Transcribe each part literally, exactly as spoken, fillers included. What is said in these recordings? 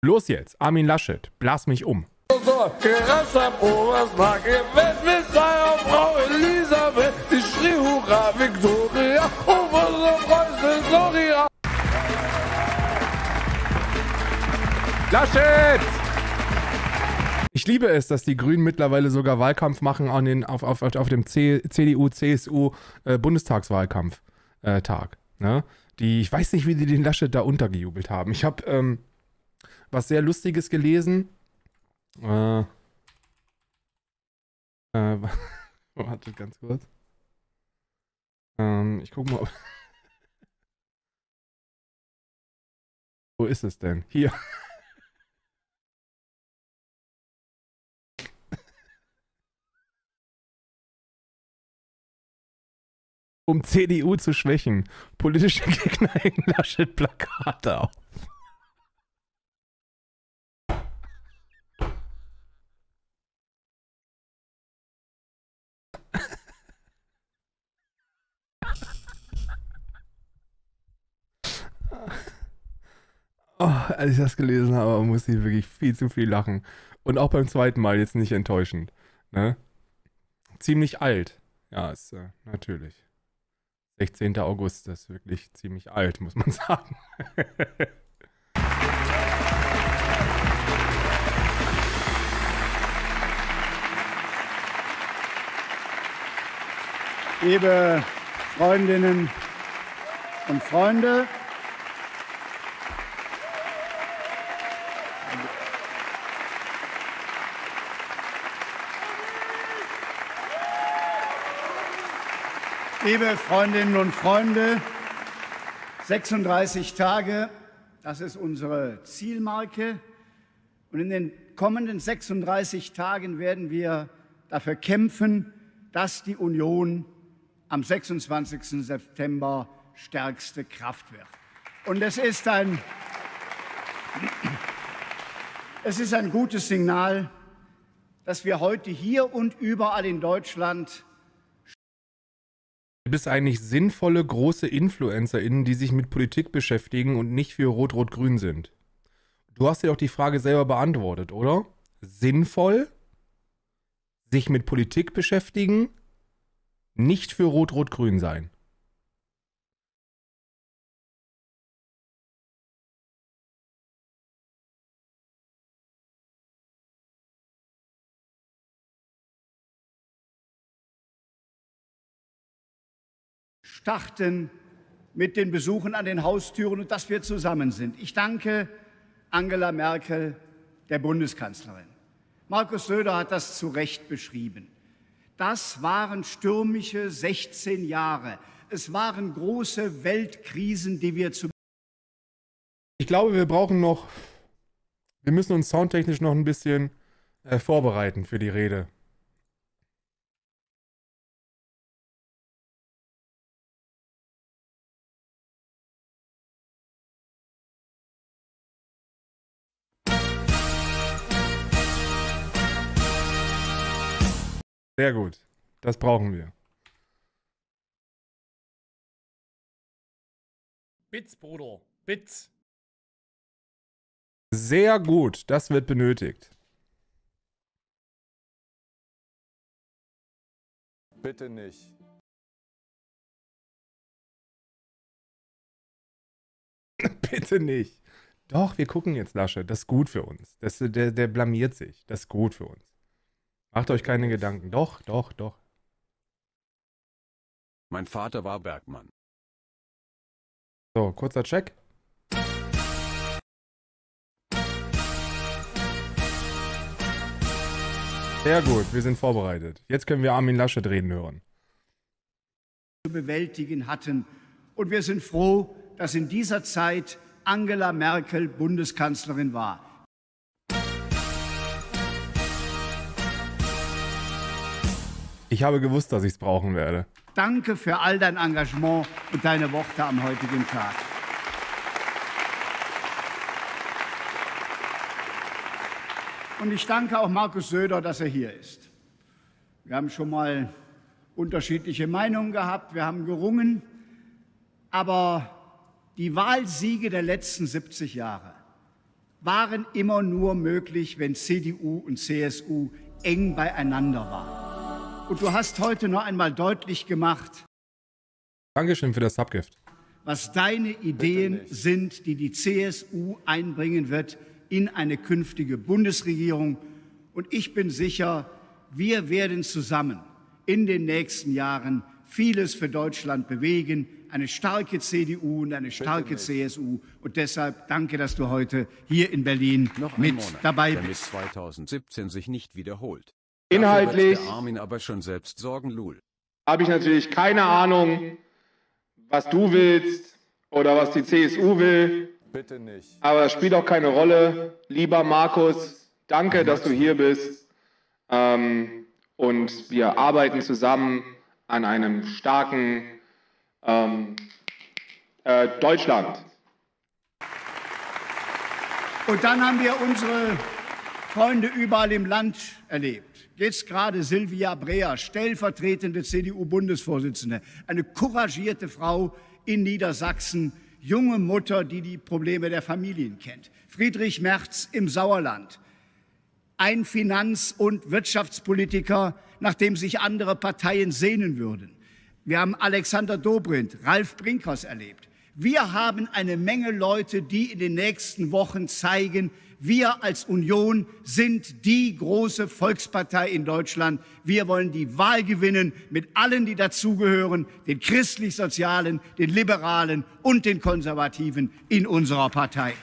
Los jetzt, Armin Laschet, blas mich um. So, gerascht am Oberstag, mit mit seiner Frau Elisabeth, die schrie Hurra, Victoria, oh, was Freunde, Gloria. Laschet! Ich liebe es, dass die Grünen mittlerweile sogar Wahlkampf machen an den, auf, auf, auf dem C D U C S U-Bundestagswahlkampf-Tag. Ne? Die, ich weiß nicht, wie die den Laschet da untergejubelt haben. Ich habe ähm, was sehr Lustiges gelesen. Äh, äh, warte ganz kurz. Ähm, ich guck mal. Ob Wo ist es denn? Hier. Um C D U zu schwächen. Politische Gegner hängen Laschet Plakate auf. Oh, als ich das gelesen habe, musste ich wirklich viel zu viel lachen. Und auch beim zweiten Mal jetzt nicht enttäuschend. Ne? Ziemlich alt. Ja, ist äh, natürlich. sechzehnter August, das ist wirklich ziemlich alt, muss man sagen. Liebe Freundinnen und Freunde, liebe Freundinnen und Freunde, sechsunddreißig Tage, das ist unsere Zielmarke. Und in den kommenden sechsunddreißig Tagen werden wir dafür kämpfen, dass die Union am sechsundzwanzigsten September stärkste Kraft wird. Und es ist ein, es ist ein gutes Signal, dass wir heute hier und überall in Deutschland Gibt es eigentlich sinnvolle, große InfluencerInnen, die sich mit Politik beschäftigen und nicht für Rot-Rot-Grün sind? Du hast dir doch die Frage selber beantwortet, oder? Sinnvoll? Sich mit Politik beschäftigen? Nicht für Rot-Rot-Grün sein. starten mit den Besuchen an den Haustüren und dass wir zusammen sind. Ich danke Angela Merkel, der Bundeskanzlerin. Markus Söder hat das zu Recht beschrieben. Das waren stürmische sechzehn Jahre. Es waren große Weltkrisen, die wir zu... Ich glaube, wir brauchen noch... Wir müssen uns soundtechnisch noch ein bisschen äh, vorbereiten für die Rede. Sehr gut. Das brauchen wir. Bits, Bruder. Bits. Sehr gut. Das wird benötigt. Bitte nicht. Bitte nicht. Doch, wir gucken jetzt Laschet. Das ist gut für uns. Das, der, der blamiert sich. Das ist gut für uns. Macht euch keine Gedanken. Doch, doch, doch. Mein Vater war Bergmann. So, kurzer Check. Sehr gut, wir sind vorbereitet. Jetzt können wir Armin Laschet reden hören. ...zu bewältigen hatten. Und wir sind froh, dass in dieser Zeit Angela Merkel Bundeskanzlerin war. Ich habe gewusst, dass ich es brauchen werde. Danke für all dein Engagement und deine Worte am heutigen Tag. Und ich danke auch Markus Söder, dass er hier ist. Wir haben schon mal unterschiedliche Meinungen gehabt, wir haben gerungen, aber die Wahlsiege der letzten siebzig Jahre waren immer nur möglich, wenn C D U und C S U eng beieinander waren. Und du hast heute noch einmal deutlich gemacht, Dankeschön für das Subgift. was deine Ideen sind, die die C S U einbringen wird in eine künftige Bundesregierung. Und ich bin sicher, wir werden zusammen in den nächsten Jahren vieles für Deutschland bewegen. Eine starke C D U und eine starke C S U. Und deshalb danke, dass du heute hier in Berlin Noch mit ein Monat, dabei damit bist. zweitausendsiebzehn sich nicht wiederholt. Inhaltlich Dafür wird der Armin aber schon selbst sorgen, Lul. habe ich natürlich keine Ahnung, was du willst oder was die C S U will. Bitte nicht. Aber das spielt auch keine Rolle. Lieber Markus, danke, dass du hier bist. Ähm, und wir arbeiten zusammen an einem starken ähm, äh, Deutschland. Und dann haben wir unsere Freunde überall im Land erlebt. Jetzt gerade Silvia Brea, stellvertretende C D U-Bundesvorsitzende, eine couragierte Frau in Niedersachsen, junge Mutter, die die Probleme der Familien kennt. Friedrich Merz im Sauerland, ein Finanz- und Wirtschaftspolitiker, nach dem sich andere Parteien sehnen würden. Wir haben Alexander Dobrindt, Ralf Brinkhaus erlebt. Wir haben eine Menge Leute, die in den nächsten Wochen zeigen, wir als Union sind die große Volkspartei in Deutschland. Wir wollen die Wahl gewinnen mit allen, die dazugehören, den Christlich-Sozialen, den Liberalen und den Konservativen in unserer Partei.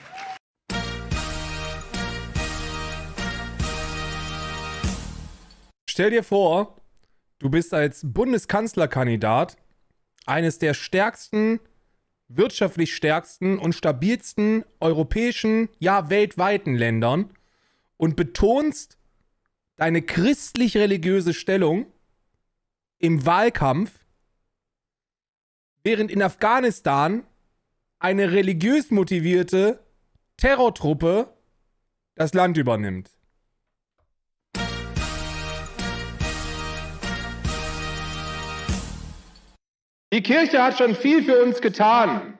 Stell dir vor, du bist als Bundeskanzlerkandidat eines der stärksten, wirtschaftlich stärksten und stabilsten europäischen, ja weltweiten Ländern und betonst deine christlich-religiöse Stellung im Wahlkampf, während in Afghanistan eine religiös motivierte Terrortruppe das Land übernimmt. Die Kirche hat schon viel für uns getan.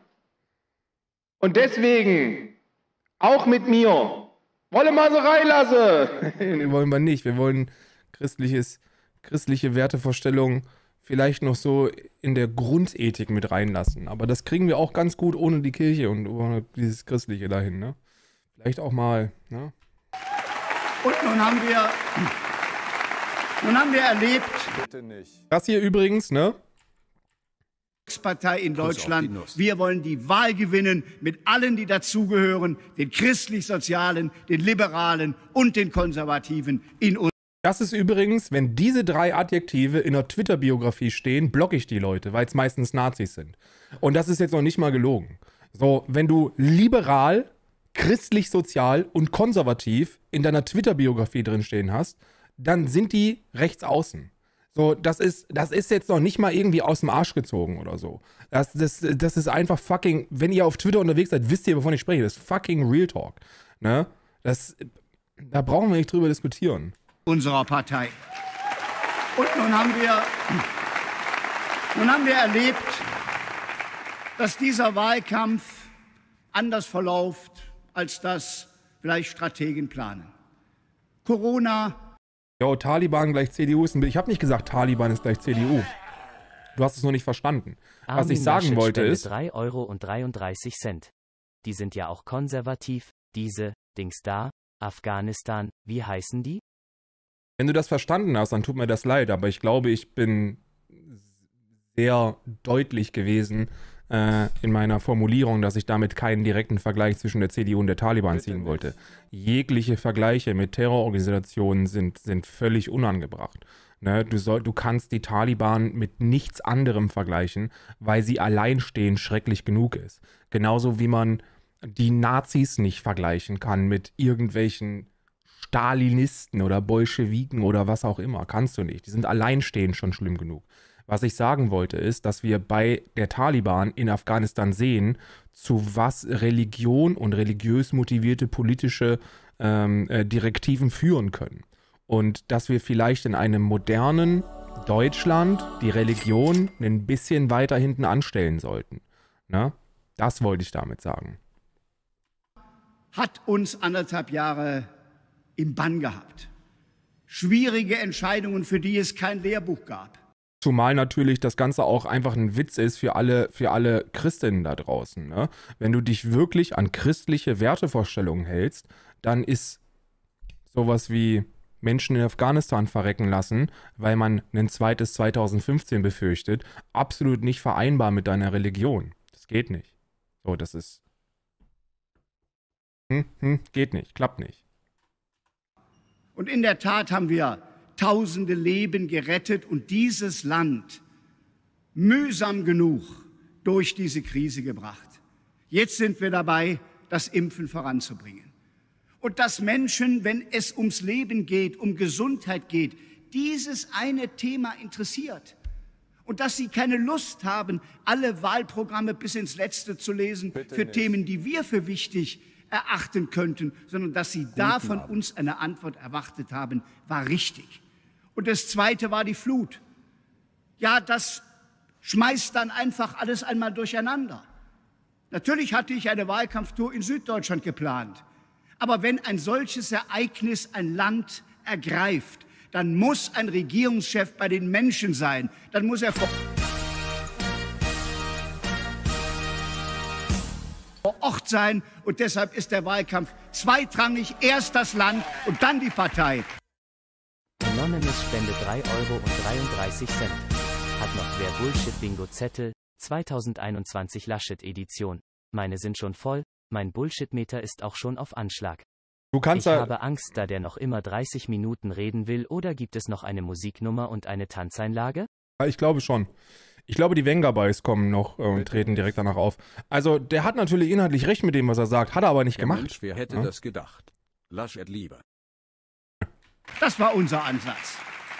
Und deswegen, auch mit mir, wolle mal so reinlassen. Nee, wollen wir nicht. Wir wollen christliches, christliche Wertevorstellungen vielleicht noch so in der Grundethik mit reinlassen. Aber das kriegen wir auch ganz gut ohne die Kirche und ohne dieses Christliche dahin. Ne? Vielleicht auch mal. Ne? Und nun haben wir, nun haben wir erlebt, Bitte nicht. Das hier übrigens, ne? Volkspartei in Kuss auf die Deutschland. Nuss. Wir wollen die Wahl gewinnen mit allen, die dazugehören, den Christlich-Sozialen, den Liberalen und den Konservativen in unserer Das ist übrigens, wenn diese drei Adjektive in der Twitter-Biografie stehen, blocke ich die Leute, weil es meistens Nazis sind. Und das ist jetzt noch nicht mal gelogen. So, wenn du liberal, christlich-sozial und konservativ in deiner Twitter-Biografie drinstehen hast, dann sind die rechts außen. So, das ist, das ist jetzt noch nicht mal irgendwie aus dem Arsch gezogen oder so. Das, das, das ist einfach fucking, wenn ihr auf Twitter unterwegs seid, wisst ihr, wovon ich spreche. Das ist fucking Real Talk. Ne? Das, da brauchen wir nicht drüber diskutieren. unserer Partei. Und nun haben wir, nun haben wir erlebt, dass dieser Wahlkampf anders verläuft, als das vielleicht Strategen planen. Corona. Jo, Taliban gleich C D U ist ein Bild. Ich habe nicht gesagt, Taliban ist gleich C D U. Du hast es noch nicht verstanden. Was Armin ich sagen Laschet wollte spendet ist, drei Euro und dreiunddreißig Cent. Die sind ja auch konservativ, diese, Dings da, Afghanistan, wie heißen die? wenn du das verstanden hast, dann tut mir das leid, aber ich glaube, ich bin sehr deutlich gewesen äh, in meiner Formulierung, dass ich damit keinen direkten Vergleich zwischen der C D U und der Taliban ziehen wollte. Jegliche Vergleiche mit Terrororganisationen sind, sind völlig unangebracht. Ne? Du, soll, du kannst die Taliban mit nichts anderem vergleichen, weil sie alleinstehend schrecklich genug ist. Genauso wie man die Nazis nicht vergleichen kann mit irgendwelchen Stalinisten oder Bolschewiken oder was auch immer. Kannst du nicht. Die sind alleinstehend schon schlimm genug. Was ich sagen wollte ist, dass wir bei der Taliban in Afghanistan sehen, zu was Religion und religiös motivierte politische ähm, äh, Direktiven führen können. Und dass wir vielleicht in einem modernen Deutschland die Religion ein bisschen weiter hinten anstellen sollten. Ne? Das wollte ich damit sagen. hat uns anderthalb Jahre im Bann gehabt. Schwierige Entscheidungen, für die es kein Lehrbuch gab. Zumal natürlich das Ganze auch einfach ein Witz ist für alle, für alle Christinnen da draußen. Ne? Wenn du dich wirklich an christliche Wertevorstellungen hältst, dann ist sowas wie Menschen in Afghanistan verrecken lassen, weil man ein zweites zweitausendfünfzehn befürchtet, absolut nicht vereinbar mit deiner Religion. Das geht nicht. So, das ist... Hm, hm, geht nicht, klappt nicht. Und in der Tat haben wir tausende Leben gerettet und dieses Land mühsam genug durch diese Krise gebracht. Jetzt sind wir dabei, das Impfen voranzubringen. Und dass Menschen, wenn es ums Leben geht, um Gesundheit geht, dieses eine Thema interessiert. Und dass sie keine Lust haben, alle Wahlprogramme bis ins Letzte zu lesen Bitte für nicht. Themen, die wir für wichtig erachten könnten, sondern dass sie da von uns eine Antwort erwartet haben, war richtig. Und das Zweite war die Flut. Ja, das schmeißt dann einfach alles einmal durcheinander. Natürlich hatte ich eine Wahlkampftour in Süddeutschland geplant. Aber wenn ein solches Ereignis ein Land ergreift, dann muss ein Regierungschef bei den Menschen sein. Dann muss er vor Ort sein. Und deshalb ist der Wahlkampf zweitrangig. Erst das Land und dann die Partei. Anonymous spendet drei Euro und dreiunddreißig Cent. Hat noch wer Bullshit-Bingo-Zettel? zweitausendeinundzwanzig Laschet-Edition. Meine sind schon voll. Mein Bullshit-Meter ist auch schon auf Anschlag. Du kannst Ich da, habe Angst, da der noch immer dreißig Minuten reden will, oder gibt es noch eine Musiknummer und eine Tanzeinlage? ich glaube schon. Ich glaube, die Venga Boys kommen noch äh, und treten direkt danach auf. Also, der hat natürlich inhaltlich recht mit dem, was er sagt, hat er aber nicht Ja, gemacht. Mensch, wer hätte Ja? das gedacht? Laschet lieber. Das war unser Ansatz.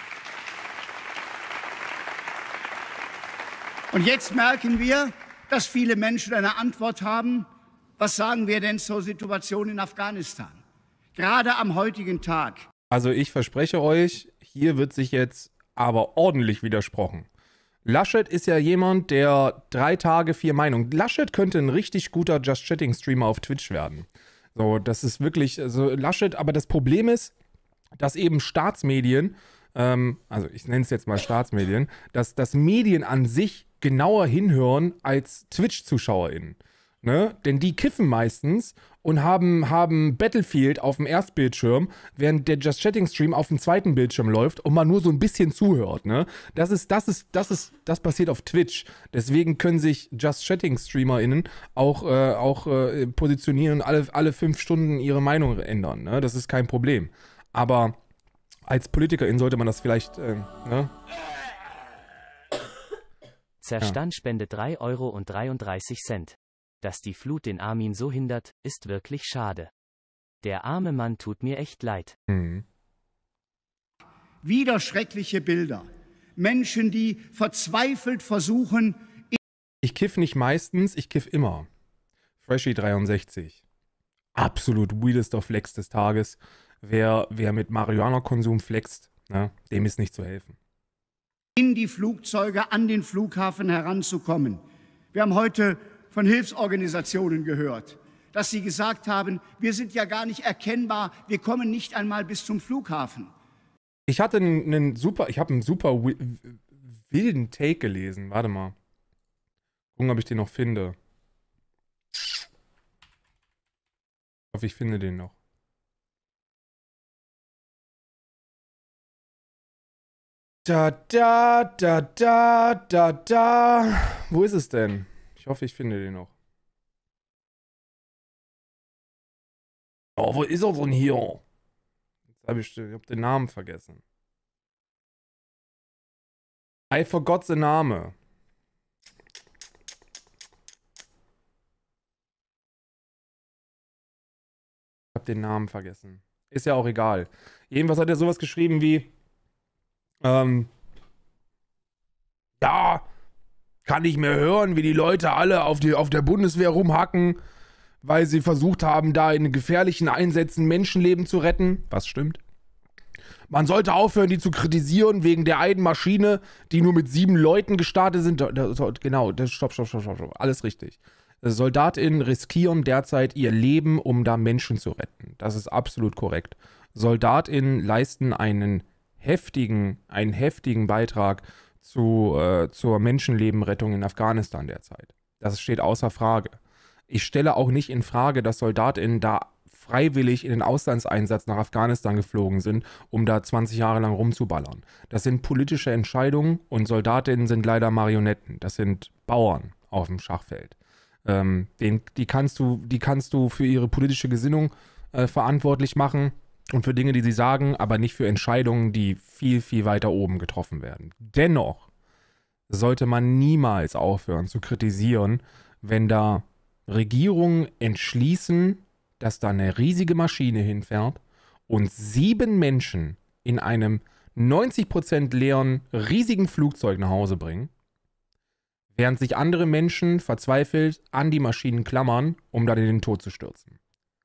Und jetzt merken wir, dass viele Menschen eine Antwort haben. Was sagen wir denn zur Situation in Afghanistan? Gerade am heutigen Tag. Also ich verspreche euch, hier wird sich jetzt aber ordentlich widersprochen. Laschet ist ja jemand, der drei Tage, vier Meinungen. Laschet könnte ein richtig guter Just-Chatting-Streamer auf Twitch werden. So, das ist wirklich, also Laschet, aber das Problem ist, dass eben Staatsmedien, ähm, also ich nenne es jetzt mal Staatsmedien, dass, dass Medien an sich genauer hinhören als Twitch-ZuschauerInnen. Ne? Denn die kiffen meistens und haben, haben Battlefield auf dem Erstbildschirm, während der Just Chatting Stream auf dem zweiten Bildschirm läuft und man nur so ein bisschen zuhört. Ne? Das ist, das ist, das ist, das passiert auf Twitch. Deswegen können sich Just Chatting StreamerInnen auch, äh, auch äh, positionieren und alle, alle fünf Stunden ihre Meinung ändern. Ne? Das ist kein Problem. Aber als Politikerin sollte man das vielleicht, äh, ne? Zerstand spendet drei Euro und dreiunddreißig Cent. Dass die Flut den Armin so hindert, ist wirklich schade. Der arme Mann tut mir echt leid. Mhm. Wieder schreckliche Bilder. Menschen, die verzweifelt versuchen, Ich kiff nicht meistens, ich kiff immer. Freshie dreiundsechzig. Absolut weirdester Flex des Tages. Wer, wer mit Marihuana-Konsum flext, ne, dem ist nicht zu helfen. in die Flugzeuge an den Flughafen heranzukommen. Wir haben heute von Hilfsorganisationen gehört, dass sie gesagt haben, wir sind ja gar nicht erkennbar, wir kommen nicht einmal bis zum Flughafen. Ich hatte einen, einen super, ich habe einen super wi wilden Take gelesen. Warte mal. Gucken, ob ich den noch finde. Ich hoffe, ich finde den noch. Da, da, da, da, da, da. Wo ist es denn? Ich hoffe, ich finde den noch. Oh, wo ist er denn hier? Jetzt habe ich, ich hab den Namen vergessen. I forgot the Name. Ich habe den Namen vergessen. Ist ja auch egal. Jedenfalls hat er sowas geschrieben wie ähm, ja, kann ich mehr hören, wie die Leute alle auf, die, auf der Bundeswehr rumhacken, weil sie versucht haben, da in gefährlichen Einsätzen Menschenleben zu retten. Was stimmt? Man sollte aufhören, die zu kritisieren wegen der einen Maschine, die nur mit sieben Leuten gestartet sind. Genau, stopp, stopp, stopp, stopp, stopp. Alles richtig. SoldatInnen riskieren derzeit ihr Leben, um da Menschen zu retten. Das ist absolut korrekt. SoldatInnen leisten einen heftigen, einen heftigen Beitrag zu, äh, zur Menschenlebenrettung in Afghanistan derzeit. Das steht außer Frage. Ich stelle auch nicht in Frage, dass SoldatInnen da freiwillig in den Auslandseinsatz nach Afghanistan geflogen sind, um da zwanzig Jahre lang rumzuballern. Das sind politische Entscheidungen und SoldatInnen sind leider Marionetten. Das sind Bauern auf dem Schachfeld. Ähm, den, die, kannst du, die kannst du für ihre politische Gesinnung äh, verantwortlich machen und für Dinge, die sie sagen, aber nicht für Entscheidungen, die viel, viel weiter oben getroffen werden. Dennoch sollte man niemals aufhören zu kritisieren, wenn da Regierungen entschließen, dass da eine riesige Maschine hinfährt und sieben Menschen in einem neunzig Prozent leeren, riesigen Flugzeug nach Hause bringen, während sich andere Menschen verzweifelt an die Maschinen klammern, um dann in den Tod zu stürzen.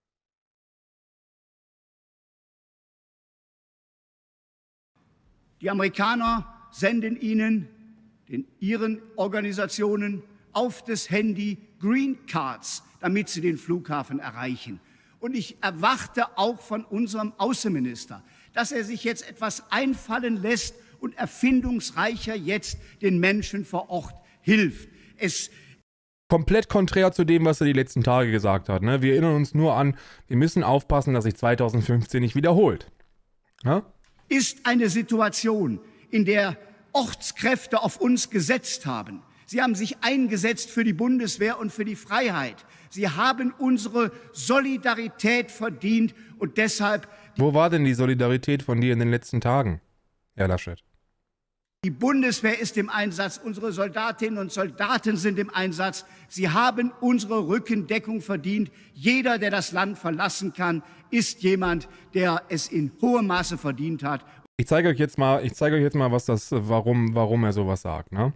Die Amerikaner senden ihnen, den ihren Organisationen, auf das Handy Green Cards, damit sie den Flughafen erreichen. Und ich erwarte auch von unserem Außenminister, dass er sich jetzt etwas einfallen lässt und erfindungsreicher jetzt den Menschen vor Ort hilft. Es Komplett konträr zu dem, was er die letzten Tage gesagt hat. Ne? Wir erinnern uns nur an, wir müssen aufpassen, dass sich zweitausendfünfzehn nicht wiederholt. Ja? Ist eine Situation, in der Ortskräfte auf uns gesetzt haben. Sie haben sich eingesetzt für die Bundeswehr und für die Freiheit. Sie haben unsere Solidarität verdient und deshalb... Wo war denn die Solidarität von dir in den letzten Tagen, Herr Laschet? Die Bundeswehr ist im Einsatz, unsere Soldatinnen und Soldaten sind im Einsatz. Sie haben unsere Rückendeckung verdient. Jeder, der das Land verlassen kann, ist jemand, der es in hohem Maße verdient hat. Ich zeige euch jetzt mal, ich zeige euch jetzt mal, was das, warum, warum er sowas sagt, ne?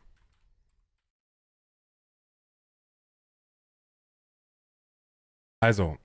Also.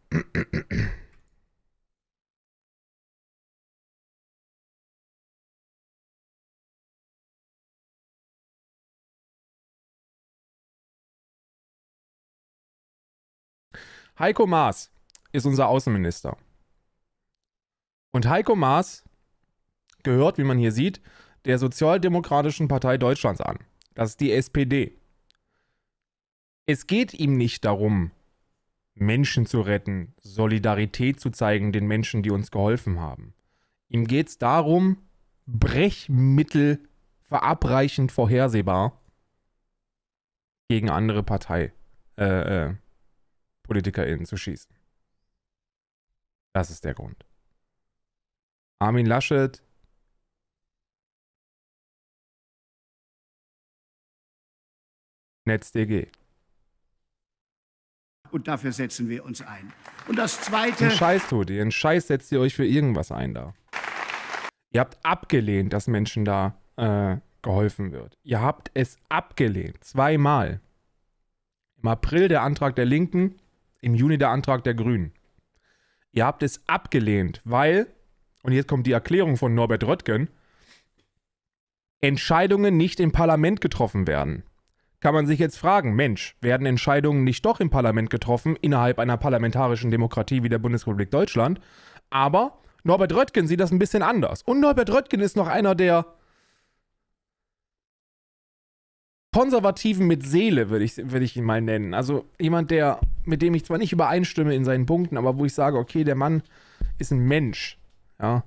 Heiko Maas ist unser Außenminister. Und Heiko Maas gehört, wie man hier sieht, der Sozialdemokratischen Partei Deutschlands an. Das ist die S P D. Es geht ihm nicht darum, Menschen zu retten, Solidarität zu zeigen den Menschen, die uns geholfen haben. Ihm geht es darum, Brechmittel verabreichend vorhersehbar gegen andere Partei, äh, äh, PolitikerInnen zu schießen. Das ist der Grund. Armin Laschet NetzDG. Und dafür setzen wir uns ein. Und das Zweite... Ein Scheiß tut ihr. Ein Scheiß setzt ihr euch für irgendwas ein da. Ihr habt abgelehnt, dass Menschen da äh, geholfen wird. Ihr habt es abgelehnt. Zweimal. Im April der Antrag der Linken, im Juni der Antrag der Grünen. Ihr habt es abgelehnt, weil, und jetzt kommt die Erklärung von Norbert Röttgen, Entscheidungen nicht im Parlament getroffen werden. Kann man sich jetzt fragen, Mensch, werden Entscheidungen nicht doch im Parlament getroffen, innerhalb einer parlamentarischen Demokratie wie der Bundesrepublik Deutschland? Aber Norbert Röttgen sieht das ein bisschen anders. Und Norbert Röttgen ist noch einer der Konservativen mit Seele, würde ich, würde ich ihn mal nennen. Also jemand, der, mit dem ich zwar nicht übereinstimme in seinen Punkten, aber wo ich sage, okay, der Mann ist ein Mensch. Ja.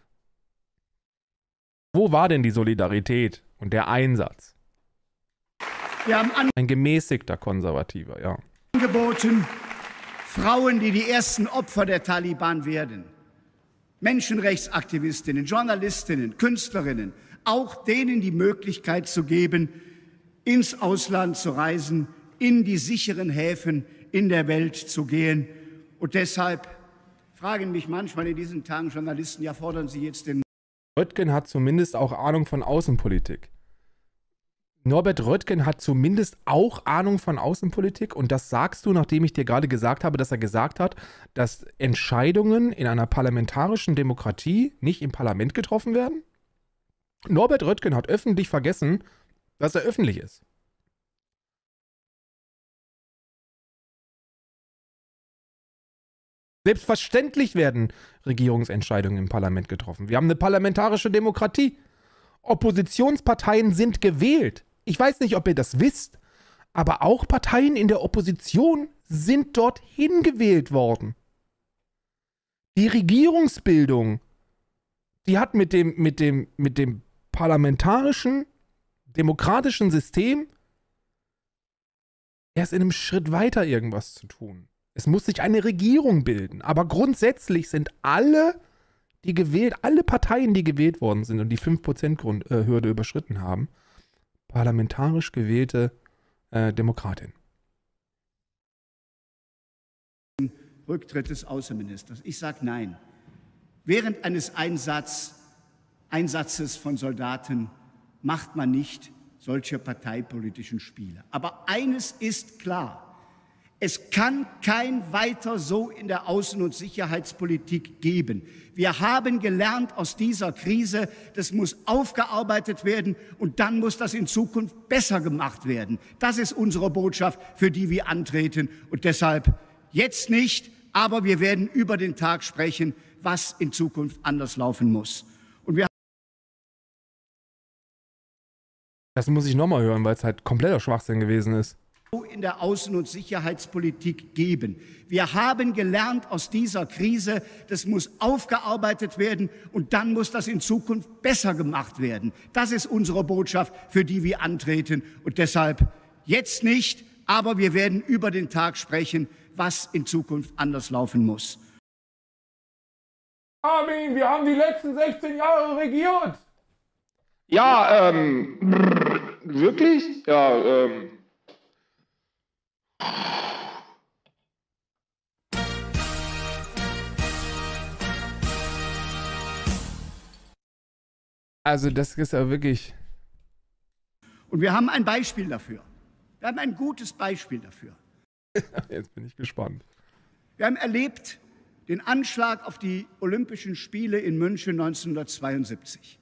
Wo war denn die Solidarität und der Einsatz? Wir haben Ein gemäßigter Konservativer, ja. angeboten, Frauen, die die ersten Opfer der Taliban werden, Menschenrechtsaktivistinnen, Journalistinnen, Künstlerinnen, auch denen die Möglichkeit zu geben, ins Ausland zu reisen, in die sicheren Häfen in der Welt zu gehen. Und deshalb fragen mich manchmal in diesen Tagen Journalisten, ja, fordern Sie jetzt den... Röttgen hat zumindest auch Ahnung von Außenpolitik. Norbert Röttgen hat zumindest auch Ahnung von Außenpolitik und das sagst du, nachdem ich dir gerade gesagt habe, dass er gesagt hat, dass Entscheidungen in einer parlamentarischen Demokratie nicht im Parlament getroffen werden? Norbert Röttgen hat öffentlich vergessen, dass er öffentlich ist. Selbstverständlich werden Regierungsentscheidungen im Parlament getroffen. Wir haben eine parlamentarische Demokratie. Oppositionsparteien sind gewählt. Ich weiß nicht, ob ihr das wisst, aber auch Parteien in der Opposition sind dorthin gewählt worden. Die Regierungsbildung, die hat mit dem, mit dem, mit dem parlamentarischen, demokratischen System erst in einem Schritt weiter irgendwas zu tun. Es muss sich eine Regierung bilden, aber grundsätzlich sind alle, die gewählt, alle Parteien, die gewählt worden sind und die fünf Prozent Hürde überschritten haben, parlamentarisch gewählte äh, Demokratin. Rücktritt des Außenministers. Ich sage nein. Während eines Einsatz, Einsatzes von Soldaten macht man nicht solche parteipolitischen Spiele. Aber eines ist klar. Es kann kein weiter so in der Außen- und Sicherheitspolitik geben. Wir haben gelernt aus dieser Krise, das muss aufgearbeitet werden und dann muss das in Zukunft besser gemacht werden. Das ist unsere Botschaft, für die wir antreten. Und deshalb jetzt nicht, aber wir werden über den Tag sprechen, was in Zukunft anders laufen muss. Und wir Das muss ich nochmal hören, weil es halt kompletter Schwachsinn gewesen ist. In der Außen- und Sicherheitspolitik geben. Wir haben gelernt aus dieser Krise, das muss aufgearbeitet werden und dann muss das in Zukunft besser gemacht werden. Das ist unsere Botschaft, für die wir antreten. Und deshalb jetzt nicht, aber wir werden über den Tag sprechen, was in Zukunft anders laufen muss. Armin, wir haben die letzten sechzehn Jahre regiert. Ja, ähm, brr, wirklich? Ja, ähm. Also das ist ja wirklich... Und wir haben ein Beispiel dafür. Wir haben ein gutes Beispiel dafür. Jetzt bin ich gespannt. Wir haben erlebt den Anschlag auf die Olympischen Spiele in München neunzehnhundertzweiundsiebzig.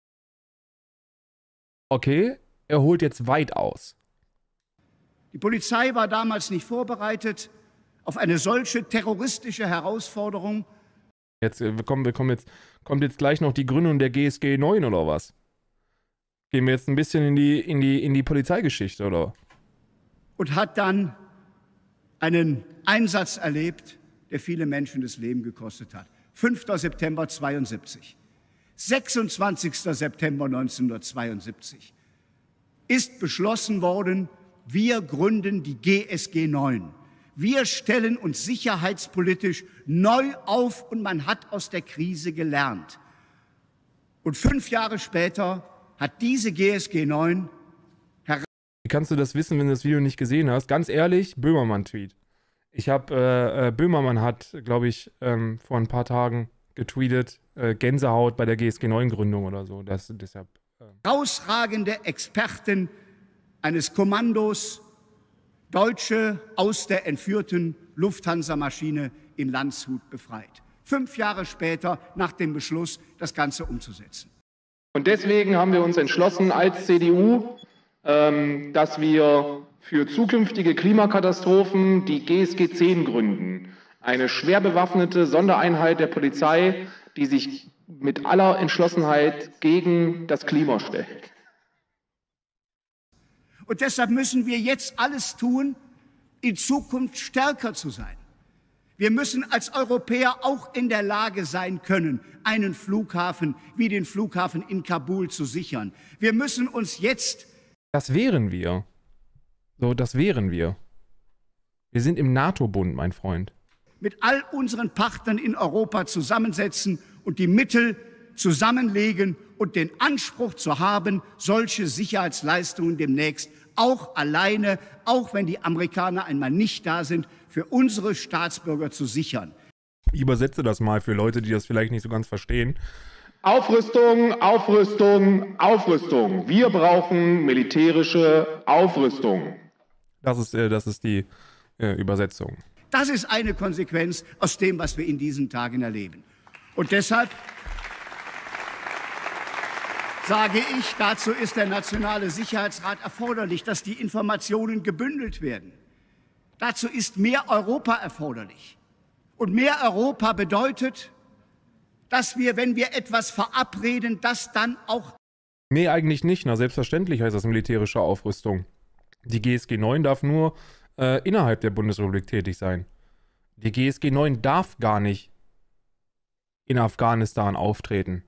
Okay, er holt jetzt weit aus. Die Polizei war damals nicht vorbereitet auf eine solche terroristische Herausforderung. Jetzt wir kommen, wir kommen jetzt, kommt jetzt gleich noch die Gründung der G S G neun oder was? Gehen wir jetzt ein bisschen in die, in die, in die Polizeigeschichte, oder? Und hat dann einen Einsatz erlebt, der viele Menschen das Leben gekostet hat. fünfter September zweiundsiebzig. sechsundzwanzigster September neunzehnhundertzweiundsiebzig ist beschlossen worden, wir gründen die G S G neun. Wir stellen uns sicherheitspolitisch neu auf und man hat aus der Krise gelernt. Und fünf Jahre später hat diese G S G neun... Wie kannst du das wissen, wenn du das Video nicht gesehen hast? Ganz ehrlich, Böhmermann-Tweet. Ich habe, äh, äh, Böhmermann hat, glaube ich, ähm, vor ein paar Tagen getweetet, äh, Gänsehaut bei der G S G neun Gründung oder so. Das, deshalb, äh. Herausragende Experten eines Kommandos, Deutsche aus der entführten Lufthansa-Maschine in Landshut befreit. Fünf Jahre später, nach dem Beschluss, das Ganze umzusetzen. Und deswegen haben wir uns entschlossen als C D U, ähm, dass wir für zukünftige Klimakatastrophen die G S G zehn gründen. Eine schwer bewaffnete Sondereinheit der Polizei, die sich mit aller Entschlossenheit gegen das Klima stellt. Und deshalb müssen wir jetzt alles tun, in Zukunft stärker zu sein. Wir müssen als Europäer auch in der Lage sein können, einen Flughafen wie den Flughafen in Kabul zu sichern. Wir müssen uns jetzt... Das wären wir. So, das wären wir. Wir sind im NATO-Bund, mein Freund. Mit all unseren Partnern in Europa zusammensetzen und die Mittel zusammenlegen und den Anspruch zu haben, solche Sicherheitsleistungen demnächst auch alleine, auch wenn die Amerikaner einmal nicht da sind, für unsere Staatsbürger zu sichern. Ich übersetze das mal für Leute, die das vielleicht nicht so ganz verstehen. Aufrüstung, Aufrüstung, Aufrüstung. Wir brauchen militärische Aufrüstung. Das ist, äh, das ist die äh, Übersetzung. Das ist eine Konsequenz aus dem, was wir in diesen Tagen erleben. Und deshalb sage ich, dazu ist der Nationale Sicherheitsrat erforderlich, dass die Informationen gebündelt werden. Dazu ist mehr Europa erforderlich. Und mehr Europa bedeutet, dass wir, wenn wir etwas verabreden, das dann auch... Nee, eigentlich nicht. Na, selbstverständlich heißt das militärische Aufrüstung. Die G S G neun darf nur äh, innerhalb der Bundesrepublik tätig sein. Die G S G neun darf gar nicht in Afghanistan auftreten.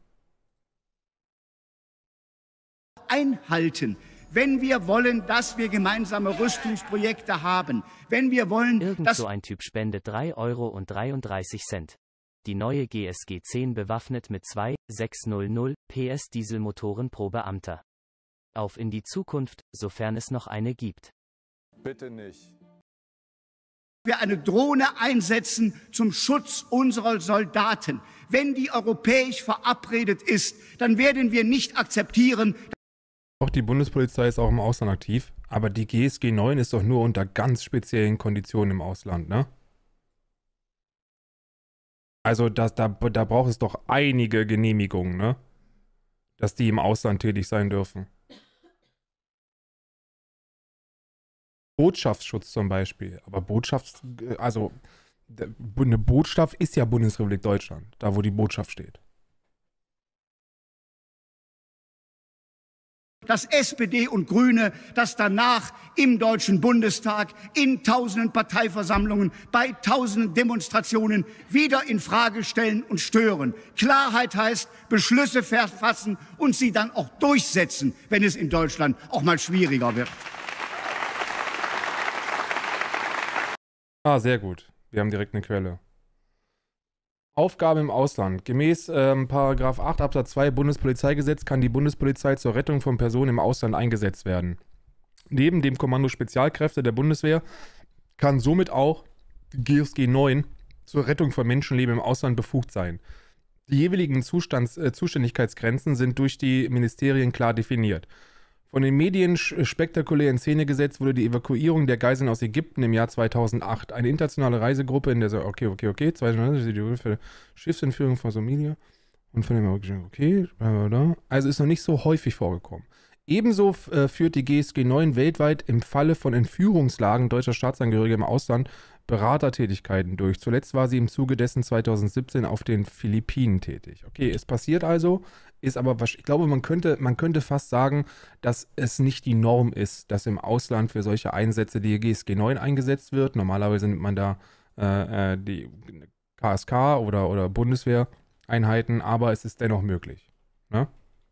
Einhalten, wenn wir wollen, dass wir gemeinsame Rüstungsprojekte haben, wenn wir wollen, Irgend dass... so ein Typ spendet drei Euro und dreiunddreißig Cent. Die neue G S G zehn bewaffnet mit zwei sechshundert P S Dieselmotoren pro Beamter. Auf in die Zukunft, sofern es noch eine gibt. Bitte nicht. wir eine Drohne einsetzen zum Schutz unserer Soldaten. Wenn die europäisch verabredet ist, dann werden wir nicht akzeptieren. Auch die Bundespolizei ist auch im Ausland aktiv, aber die G S G neun ist doch nur unter ganz speziellen Konditionen im Ausland, ne? Also das, da, da braucht es doch einige Genehmigungen, ne? Dass die im Ausland tätig sein dürfen. Botschaftsschutz zum Beispiel. Aber Botschafts... Also, eine Botschaft ist ja Bundesrepublik Deutschland. Da, wo die Botschaft steht. Dass S P D und Grüne das danach im Deutschen Bundestag, in tausenden Parteiversammlungen, bei tausenden Demonstrationen wieder in Frage stellen und stören. Klarheit heißt, Beschlüsse verfassen und sie dann auch durchsetzen, wenn es in Deutschland auch mal schwieriger wird. Ah, sehr gut. Wir haben direkt eine Quelle. Aufgabe im Ausland. Gemäß ähm, Paragraph acht Absatz zwei Bundespolizeigesetz kann die Bundespolizei zur Rettung von Personen im Ausland eingesetzt werden. Neben dem Kommando Spezialkräfte der Bundeswehr kann somit auch die G S G neun zur Rettung von Menschenleben im Ausland befugt sein. Die jeweiligen Zustands-, äh, Zuständigkeitsgrenzen sind durch die Ministerien klar definiert. Von den Medien spektakulär in Szene gesetzt wurde die Evakuierung der Geiseln aus Ägypten im Jahr zweitausendacht. Eine internationale Reisegruppe in der, okay, okay, okay, zweitausendeins für Schiffsentführung von Somalia und von dem, okay, also ist noch nicht so häufig vorgekommen. Ebenso äh, führt die G S G neun weltweit im Falle von Entführungslagen deutscher Staatsangehöriger im Ausland Beratertätigkeiten durch. Zuletzt war sie im Zuge dessen zweitausendsiebzehn auf den Philippinen tätig. Okay, es passiert also, ist aber, ich glaube, man könnte, man könnte fast sagen, dass es nicht die Norm ist, dass im Ausland für solche Einsätze die G S G neun eingesetzt wird. Normalerweise nimmt man da äh, die K S K oder, oder Bundeswehreinheiten, aber es ist dennoch möglich. Ne?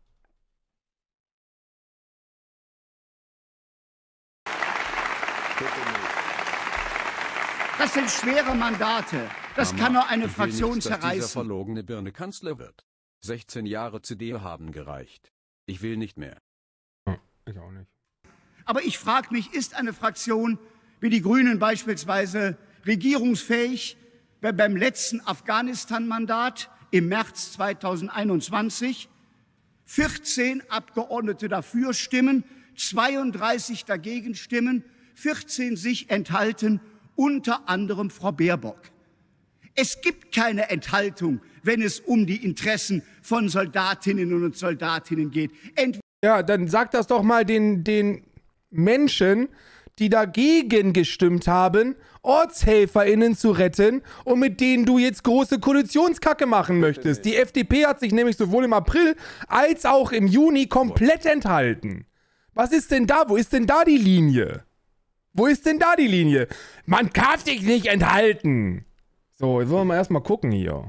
Das sind schwere Mandate. Das Mama, kann nur eine ich will Fraktion nicht, dass dieser zerreißen. verlogene Birne Kanzler wird. sechzehn Jahre C D U haben gereicht. Ich will nicht mehr. Hm, ich auch nicht. Aber ich frage mich, ist eine Fraktion wie die Grünen beispielsweise regierungsfähig, wenn beim letzten Afghanistan-Mandat im März zweitausendeinundzwanzig vierzehn Abgeordnete dafür stimmen, zweiunddreißig dagegen stimmen, vierzehn sich enthalten, unter anderem Frau Baerbock. Es gibt keine Enthaltung, wenn es um die Interessen von Soldatinnen und Soldatinnen geht. Entweder Ja, dann sag das doch mal den, den Menschen, die dagegen gestimmt haben, OrtshelferInnen zu retten und mit denen du jetzt große Koalitionskacke machen möchtest. Die F D P hat sich nämlich sowohl im April als auch im Juni komplett enthalten. Was ist denn da? Wo ist denn da die Linie? Wo ist denn da die Linie? Man darf sich nicht enthalten. So, jetzt wollen wir mal erstmal gucken hier.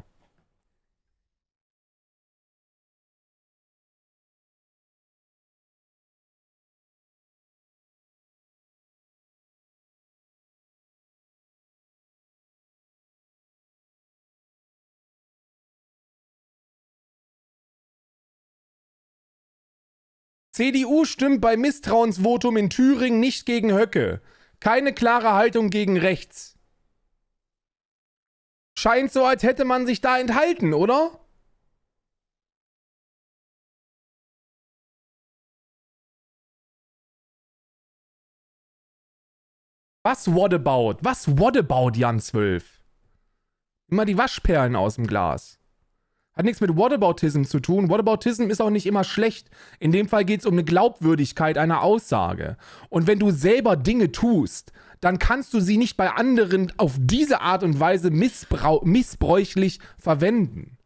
C D U stimmt bei Misstrauensvotum in Thüringen nicht gegen Höcke. Keine klare Haltung gegen rechts. Scheint so, als hätte man sich da enthalten, oder? Was whatabout? Was whatabout, Jan zwölf? Immer die Waschperlen aus dem Glas. Hat nichts mit Whataboutism zu tun. Whataboutism ist auch nicht immer schlecht. In dem Fall geht es um eine Glaubwürdigkeit einer Aussage. Und wenn du selber Dinge tust, dann kannst du sie nicht bei anderen auf diese Art und Weise missbrau- missbräuchlich verwenden.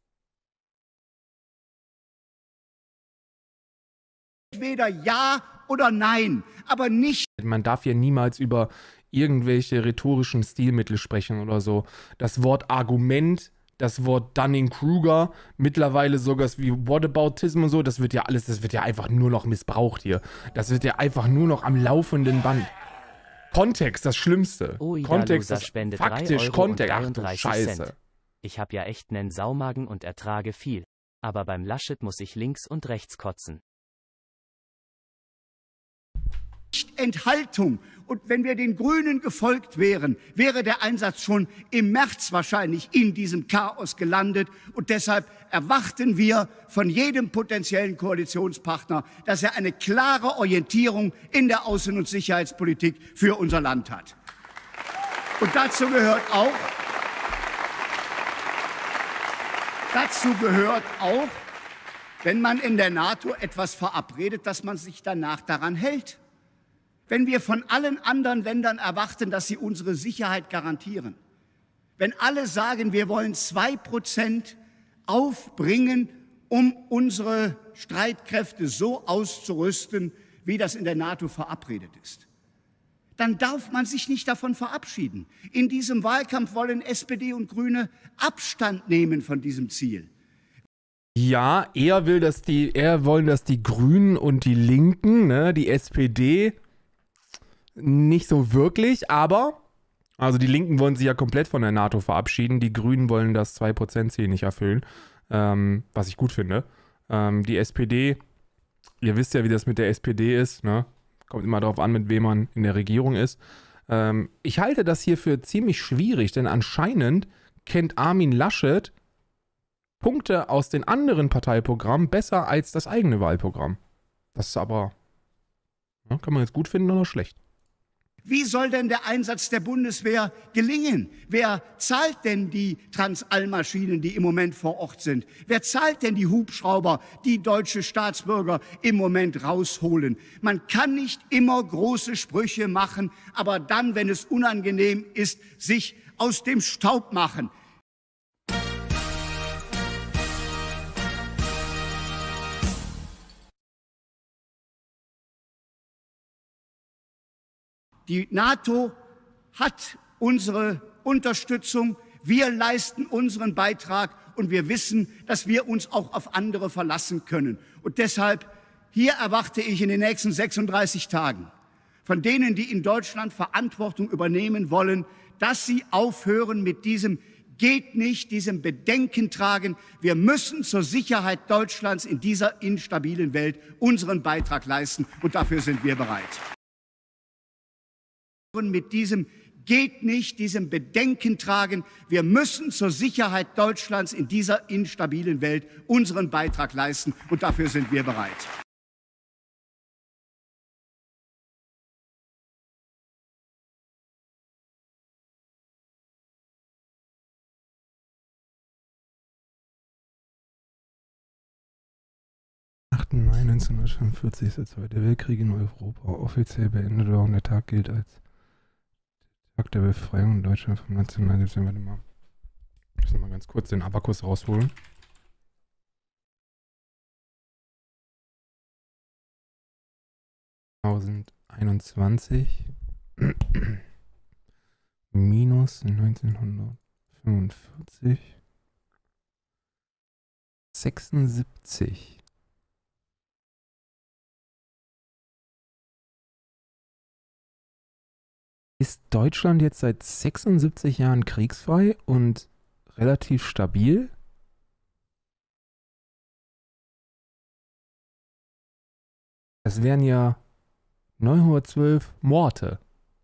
Entweder ja oder nein, aber nicht. Man darf hier niemals über irgendwelche rhetorischen Stilmittel sprechen oder so. Das Wort Argument, das Wort Dunning-Kruger, mittlerweile sogar wie Whataboutism und so, das wird ja alles, das wird ja einfach nur noch missbraucht hier. Das wird ja einfach nur noch am laufenden Band. Kontext, das Schlimmste. Oh, Ida Kontext, Loser das spende faktisch drei Euro Kontext. und Ach du dreiunddreißig Scheiße. Cent. Ich hab ja echt nen Saumagen und ertrage viel. Aber beim Laschet muss ich links und rechts kotzen. Enthaltung. Und wenn wir den Grünen gefolgt wären, wäre der Einsatz schon im März wahrscheinlich in diesem Chaos gelandet. Und deshalb erwarten wir von jedem potenziellen Koalitionspartner, dass er eine klare Orientierung in der Außen- und Sicherheitspolitik für unser Land hat. Und dazu gehört auch, dazu gehört auch, wenn man in der NATO etwas verabredet, dass man sich danach daran hält. Wenn wir von allen anderen Ländern erwarten, dass sie unsere Sicherheit garantieren, wenn alle sagen, wir wollen zwei Prozent aufbringen, um unsere Streitkräfte so auszurüsten, wie das in der NATO verabredet ist, dann darf man sich nicht davon verabschieden. In diesem Wahlkampf wollen S P D und Grüne Abstand nehmen von diesem Ziel. Ja, er will, dass die, er wollen, dass die Grünen und die Linken, ne, die S P D, nicht so wirklich, aber, also die Linken wollen sich ja komplett von der NATO verabschieden, die Grünen wollen das zwei Prozent Ziel nicht erfüllen, ähm, was ich gut finde. Ähm, die S P D, ihr wisst ja, wie das mit der S P D ist, ne? Kommt immer darauf an, mit wem man in der Regierung ist. Ähm, ich halte das hier für ziemlich schwierig, denn anscheinend kennt Armin Laschet Punkte aus den anderen Parteiprogrammen besser als das eigene Wahlprogramm. Das ist aber, ja, kann man jetzt gut finden oder schlecht. Wie soll denn der Einsatz der Bundeswehr gelingen? Wer zahlt denn die Transall-Maschinen, die im Moment vor Ort sind? Wer zahlt denn die Hubschrauber, die deutsche Staatsbürger im Moment rausholen? Man kann nicht immer große Sprüche machen, aber dann, wenn es unangenehm ist, sich aus dem Staub machen. Die NATO hat unsere Unterstützung, wir leisten unseren Beitrag und wir wissen, dass wir uns auch auf andere verlassen können. Und deshalb, hier erwarte ich in den nächsten sechsunddreißig Tagen von denen, die in Deutschland Verantwortung übernehmen wollen, dass sie aufhören mit diesem geht nicht, diesem Bedenken tragen. Wir müssen zur Sicherheit Deutschlands in dieser instabilen Welt unseren Beitrag leisten und dafür sind wir bereit. Mit diesem geht nicht, diesem Bedenken tragen. Wir müssen zur Sicherheit Deutschlands in dieser instabilen Welt unseren Beitrag leisten und dafür sind wir bereit. achter Mai neunzehnhundertfünfundvierzig ist der Zweite Weltkrieg in Europa offiziell beendet und der Tag gilt als Tag der Befreiung Deutschlands vom Nationalsozialismus. Warte mal. Ich muss mal ganz kurz den Abakus rausholen. zweitausendeinundzwanzig minus neunzehnhundertfünfundvierzig sechsundsiebzig. Ist Deutschland jetzt seit sechsundsiebzig Jahren kriegsfrei und relativ stabil? Das wären ja neunhundertzwölf Morde.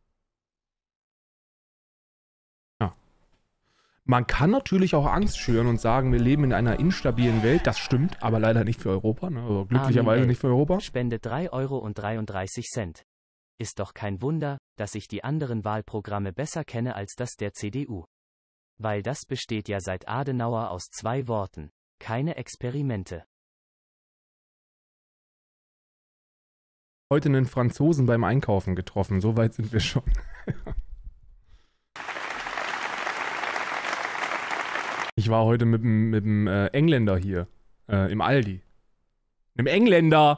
Ja. Man kann natürlich auch Angst schüren und sagen, wir leben in einer instabilen Welt. Das stimmt, aber leider nicht für Europa. Ne? Also glücklicherweise Armin nicht für Europa. Spende drei Euro und dreiunddreißig Cent. Ist doch kein Wunder, dass ich die anderen Wahlprogramme besser kenne als das der C D U. Weil das besteht ja seit Adenauer aus zwei Worten. Keine Experimente. heute einen Franzosen beim Einkaufen getroffen. So weit sind wir schon. Ich war heute mit dem mit dem, äh, Engländer hier. Äh, Im Aldi. Einem Engländer!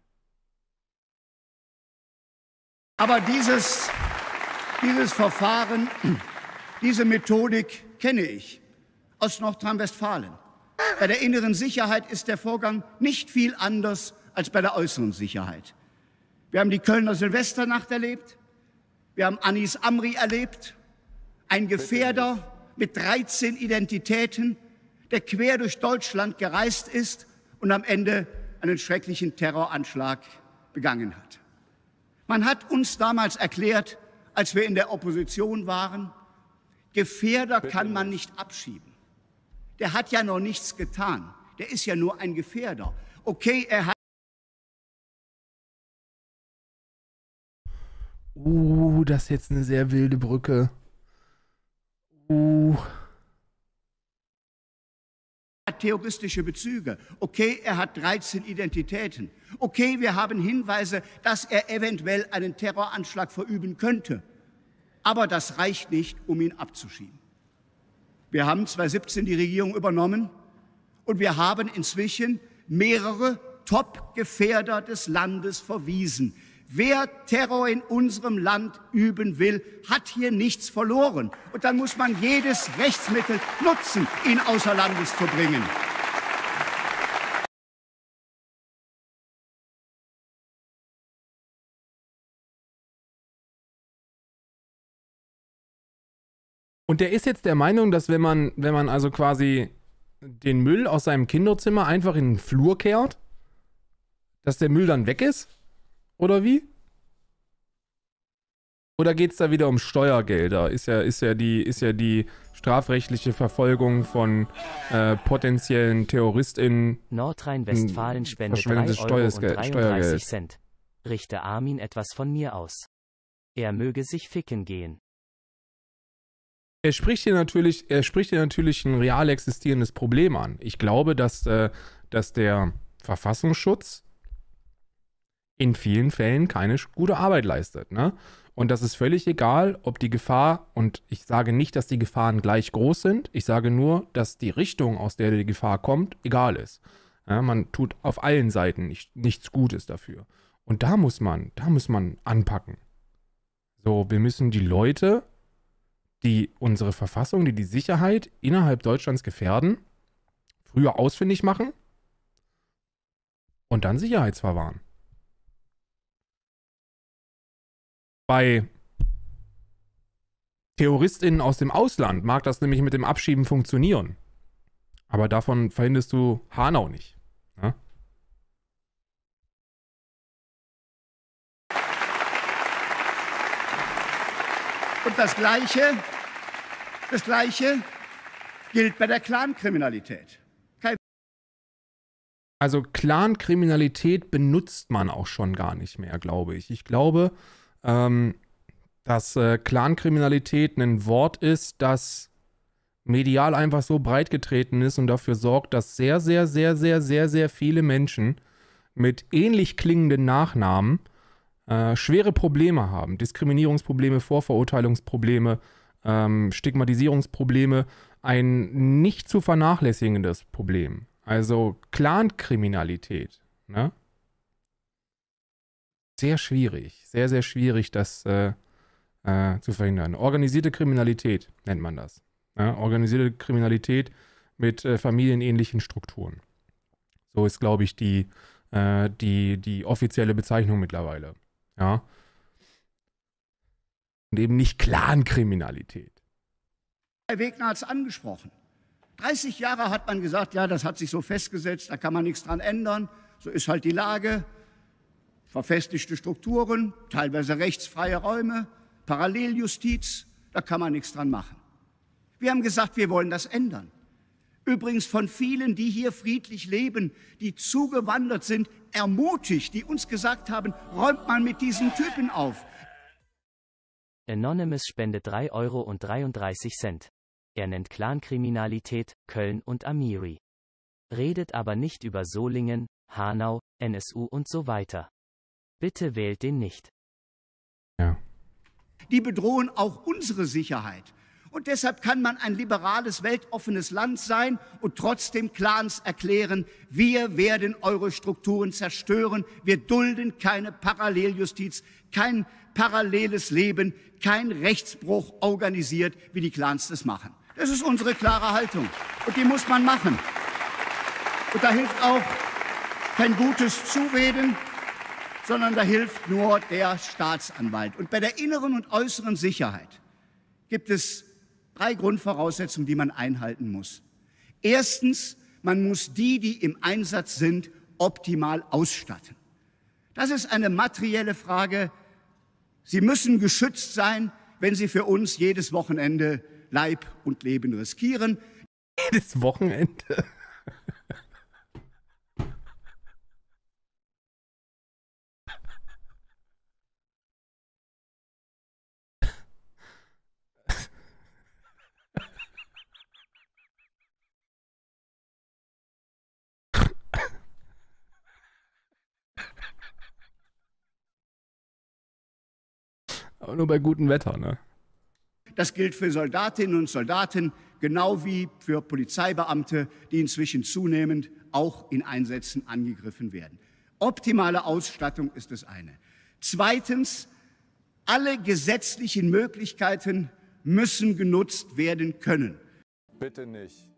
Aber dieses, dieses Verfahren, diese Methodik kenne ich aus Nordrhein-Westfalen. Bei der inneren Sicherheit ist der Vorgang nicht viel anders als bei der äußeren Sicherheit. Wir haben die Kölner Silvesternacht erlebt, wir haben Anis Amri erlebt, ein Gefährder mit dreizehn Identitäten, der quer durch Deutschland gereist ist und am Ende einen schrecklichen Terroranschlag begangen hat. Man hat uns damals erklärt, als wir in der Opposition waren, Gefährder kann man nicht abschieben. Der hat ja noch nichts getan. Der ist ja nur ein Gefährder. Okay, er hat... Uh, das ist jetzt eine sehr wilde Brücke. Uh... terroristische Bezüge. Okay, er hat dreizehn Identitäten. Okay, wir haben Hinweise, dass er eventuell einen Terroranschlag verüben könnte. Aber das reicht nicht, um ihn abzuschieben. Wir haben zweitausendsiebzehn die Regierung übernommen und wir haben inzwischen mehrere Top-Gefährder des Landes verwiesen. Wer Terror in unserem Land üben will, hat hier nichts verloren. Und dann muss man jedes Rechtsmittel nutzen, ihn außer Landes zu bringen. Und der ist jetzt der Meinung, dass wenn man, wenn man also quasi den Müll aus seinem Kinderzimmer einfach in den Flur kehrt, dass der Müll dann weg ist? Oder wie? Oder geht es da wieder um Steuergelder? Ist ja, ist ja, die, ist ja die strafrechtliche Verfolgung von äh, potenziellen TerroristInnen. Nordrhein-Westfalen spendet drei Euro und dreiunddreißig Cent. Richte Armin etwas von mir aus. Er möge sich ficken gehen. Er spricht hier natürlich, er spricht hier natürlich ein real existierendes Problem an. Ich glaube, dass, äh, dass der Verfassungsschutz in vielen Fällen keine gute Arbeit leistet, ne? Und das ist völlig egal, ob die Gefahr, und ich sage nicht, dass die Gefahren gleich groß sind, ich sage nur, dass die Richtung, aus der die Gefahr kommt, egal ist. Ja, man tut auf allen Seiten nicht, nichts Gutes dafür. Und da muss man, da muss man anpacken. So, wir müssen die Leute, die unsere Verfassung, die die Sicherheit innerhalb Deutschlands gefährden, früher ausfindig machen und dann sicherheitsverwahren. Bei TerroristInnen aus dem Ausland mag das nämlich mit dem Abschieben funktionieren. Aber davon verhinderst du Hanau nicht. Ja? Und das Gleiche, das Gleiche gilt bei der Clankriminalität. Kein Also Clankriminalität benutzt man auch schon gar nicht mehr, glaube ich. Ich glaube, ähm, dass äh, Clankriminalität ein Wort ist, das medial einfach so breit getreten ist und dafür sorgt, dass sehr, sehr, sehr, sehr, sehr, sehr viele Menschen mit ähnlich klingenden Nachnamen äh, schwere Probleme haben. Diskriminierungsprobleme, Vorverurteilungsprobleme, ähm, Stigmatisierungsprobleme, ein nicht zu vernachlässigendes Problem. Also Clankriminalität, ne? Sehr schwierig, sehr, sehr schwierig, das äh, äh, zu verhindern. Organisierte Kriminalität nennt man das. Ja? Organisierte Kriminalität mit äh, familienähnlichen Strukturen. So ist, glaube ich, die, äh, die, die offizielle Bezeichnung mittlerweile. Ja? Und eben nicht Clankriminalität. Herr Wegner hat es angesprochen. dreißig Jahre hat man gesagt, ja, das hat sich so festgesetzt, da kann man nichts dran ändern. So ist halt die Lage. Verfestigte Strukturen, teilweise rechtsfreie Räume, Paralleljustiz, da kann man nichts dran machen. Wir haben gesagt, wir wollen das ändern. Übrigens von vielen, die hier friedlich leben, die zugewandert sind, ermutigt, die uns gesagt haben, räumt mal mit diesen Typen auf. Anonymous spendet drei Euro und dreiunddreißig Cent. Er nennt Clankriminalität, Köln und Amiri. Redet aber nicht über Solingen, Hanau, N S U und so weiter. Bitte wählt den nicht. Ja. Die bedrohen auch unsere Sicherheit. Und deshalb kann man ein liberales, weltoffenes Land sein und trotzdem Clans erklären, wir werden eure Strukturen zerstören, wir dulden keine Paralleljustiz, kein paralleles Leben, kein Rechtsbruch organisiert, wie die Clans das machen. Das ist unsere klare Haltung und die muss man machen. Und da hilft auch kein gutes Zureden, sondern da hilft nur der Staatsanwalt. Und bei der inneren und äußeren Sicherheit gibt es drei Grundvoraussetzungen, die man einhalten muss. Erstens, man muss die, die im Einsatz sind, optimal ausstatten. Das ist eine materielle Frage. Sie müssen geschützt sein, wenn sie für uns jedes Wochenende Leib und Leben riskieren. Jedes Wochenende? Aber nur bei gutem Wetter, ne? Das gilt für Soldatinnen und Soldaten, genau wie für Polizeibeamte, die inzwischen zunehmend auch in Einsätzen angegriffen werden. Optimale Ausstattung ist das eine. Zweitens, alle gesetzlichen Möglichkeiten müssen genutzt werden können. Bitte nicht.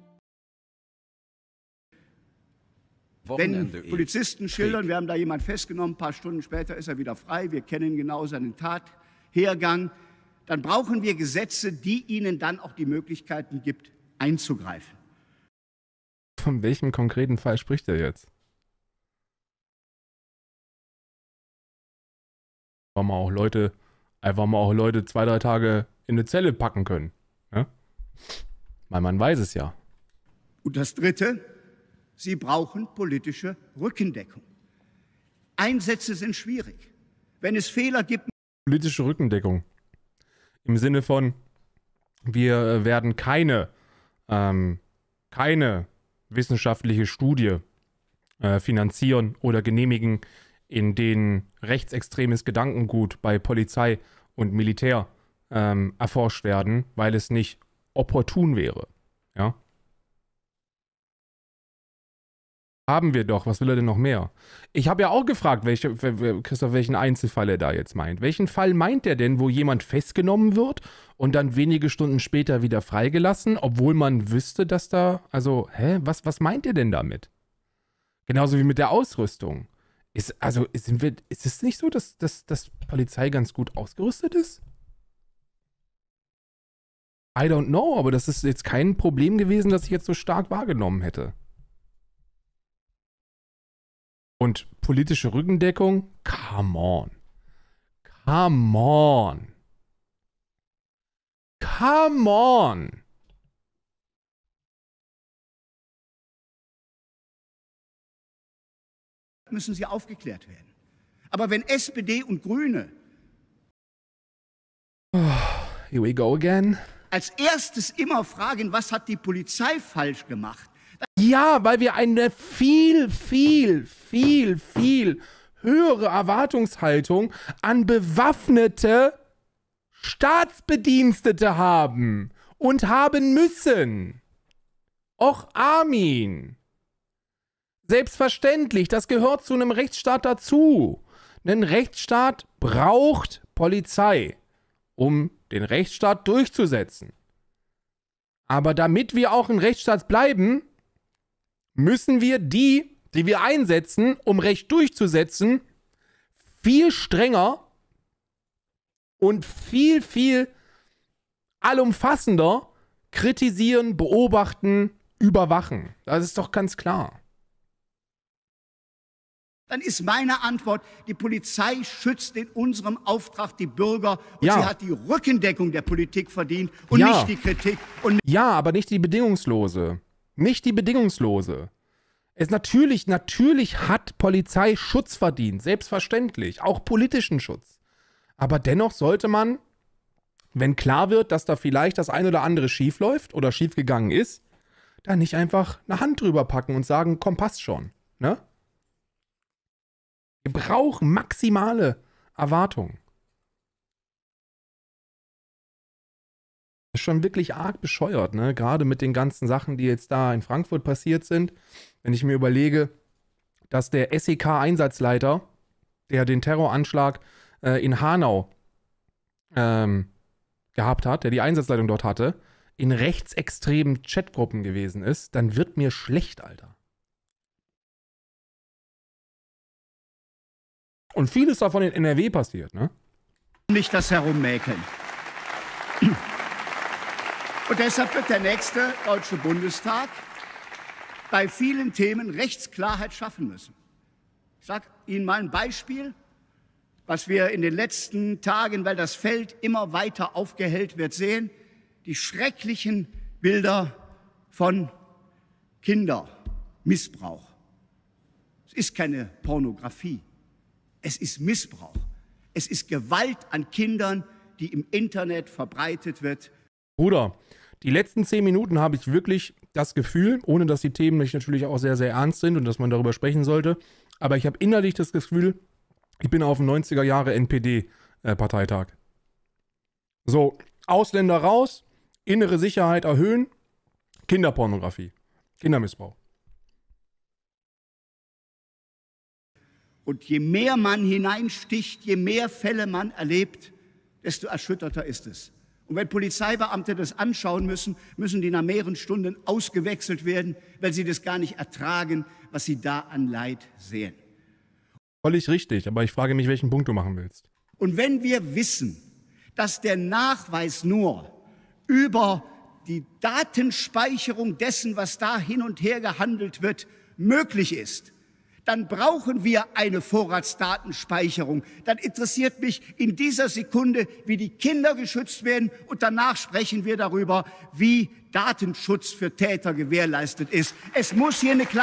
Wenn Wochenende, Polizisten Krieg. schildern, wir haben da jemanden festgenommen, ein paar Stunden später ist er wieder frei, wir kennen genau seinen Tathergang, dann brauchen wir Gesetze, die ihnen dann auch die Möglichkeiten gibt, einzugreifen. Von welchem konkreten Fall spricht er jetzt? Weil man auch Leute, einfach mal auch Leute zwei, drei Tage in eine Zelle packen können. Ne? Weil man weiß es ja. Und das Dritte, sie brauchen politische Rückendeckung. Einsätze sind schwierig. Wenn es Fehler gibt, Politische Rückendeckung. Im Sinne von, wir werden keine, ähm, keine wissenschaftliche Studie äh, finanzieren oder genehmigen, in denen rechtsextremes Gedankengut bei Polizei und Militär ähm, erforscht werden, weil es nicht opportun wäre. Ja? Haben wir doch. Was will er denn noch mehr? Ich habe ja auch gefragt, welche, Christoph, welchen Einzelfall er da jetzt meint. Welchen Fall meint er denn, wo jemand festgenommen wird und dann wenige Stunden später wieder freigelassen, obwohl man wüsste, dass da, also, hä, was, was meint er denn damit? Genauso wie mit der Ausrüstung. Ist, also, sind wir, ist es nicht so, dass, dass, dass Polizei ganz gut ausgerüstet ist? I don't know, aber das ist jetzt kein Problem gewesen, das ich jetzt so stark wahrgenommen hätte. Und politische Rückendeckung? Come on. Come on. Come on. müssen sie aufgeklärt werden. Aber wenn S P D und Grüne Oh, here we go again. als erstes immer fragen, was hat die Polizei falsch gemacht, Ja, weil wir eine viel, viel, viel, viel höhere Erwartungshaltung an bewaffnete Staatsbedienstete haben und haben müssen. Och, Armin. Selbstverständlich, das gehört zu einem Rechtsstaat dazu. Ein Rechtsstaat braucht Polizei, um den Rechtsstaat durchzusetzen. Aber damit wir auch ein Rechtsstaat bleiben, müssen wir die, die wir einsetzen, um Recht durchzusetzen, viel strenger und viel, viel allumfassender kritisieren, beobachten, überwachen. Das ist doch ganz klar. dann ist meine Antwort, die Polizei schützt in unserem Auftrag die Bürger und Ja. sie hat die Rückendeckung der Politik verdient und Ja. nicht die Kritik und Ja, aber nicht die bedingungslose. Nicht die bedingungslose. Es natürlich, natürlich hat Polizei Schutz verdient, selbstverständlich, auch politischen Schutz. Aber dennoch sollte man, wenn klar wird, dass da vielleicht das ein oder andere schief läuft oder schief gegangen ist, da nicht einfach eine Hand drüber packen und sagen, komm, passt schon, ne? Wir brauchen maximale Erwartungen. Das ist schon wirklich arg bescheuert, ne? Gerade mit den ganzen Sachen, die jetzt da in Frankfurt passiert sind. Wenn ich mir überlege, dass der S E K-Einsatzleiter, der den Terroranschlag äh, in Hanau ähm, gehabt hat, der die Einsatzleitung dort hatte, in rechtsextremen Chatgruppen gewesen ist, dann wird mir schlecht, Alter. Und vieles davon in N R W passiert, ne? Nicht das Herummäkeln. Und deshalb wird der nächste Deutsche Bundestag bei vielen Themen Rechtsklarheit schaffen müssen. Ich sage Ihnen mal ein Beispiel, was wir in den letzten Tagen, weil das Feld immer weiter aufgehellt wird, sehen. Die schrecklichen Bilder von Kindermissbrauch. Es ist keine Pornografie. Es ist Missbrauch. Es ist Gewalt an Kindern, die im Internet verbreitet wird. Bruder, die letzten zehn Minuten habe ich wirklich das Gefühl, ohne dass die Themen natürlich auch sehr, sehr ernst sind und dass man darüber sprechen sollte, aber ich habe innerlich das Gefühl, ich bin auf dem neunziger Jahre N P D-Parteitag. So, Ausländer raus, innere Sicherheit erhöhen, Kinderpornografie, Kindermissbrauch. Und je mehr man hineinsticht, je mehr Fälle man erlebt, desto erschütterter ist es. Und wenn Polizeibeamte das anschauen müssen, müssen die nach mehreren Stunden ausgewechselt werden, weil sie das gar nicht ertragen, was sie da an Leid sehen. Völlig richtig, aber ich frage mich, welchen Punkt du machen willst. Und wenn wir wissen, dass der Nachweis nur über die Datenspeicherung dessen, was da hin und her gehandelt wird, möglich ist, dann brauchen wir eine Vorratsdatenspeicherung. Dann interessiert mich in dieser Sekunde, wie die Kinder geschützt werden, und danach sprechen wir darüber, wie Datenschutz für Täter gewährleistet ist. Es muss hier eine klare...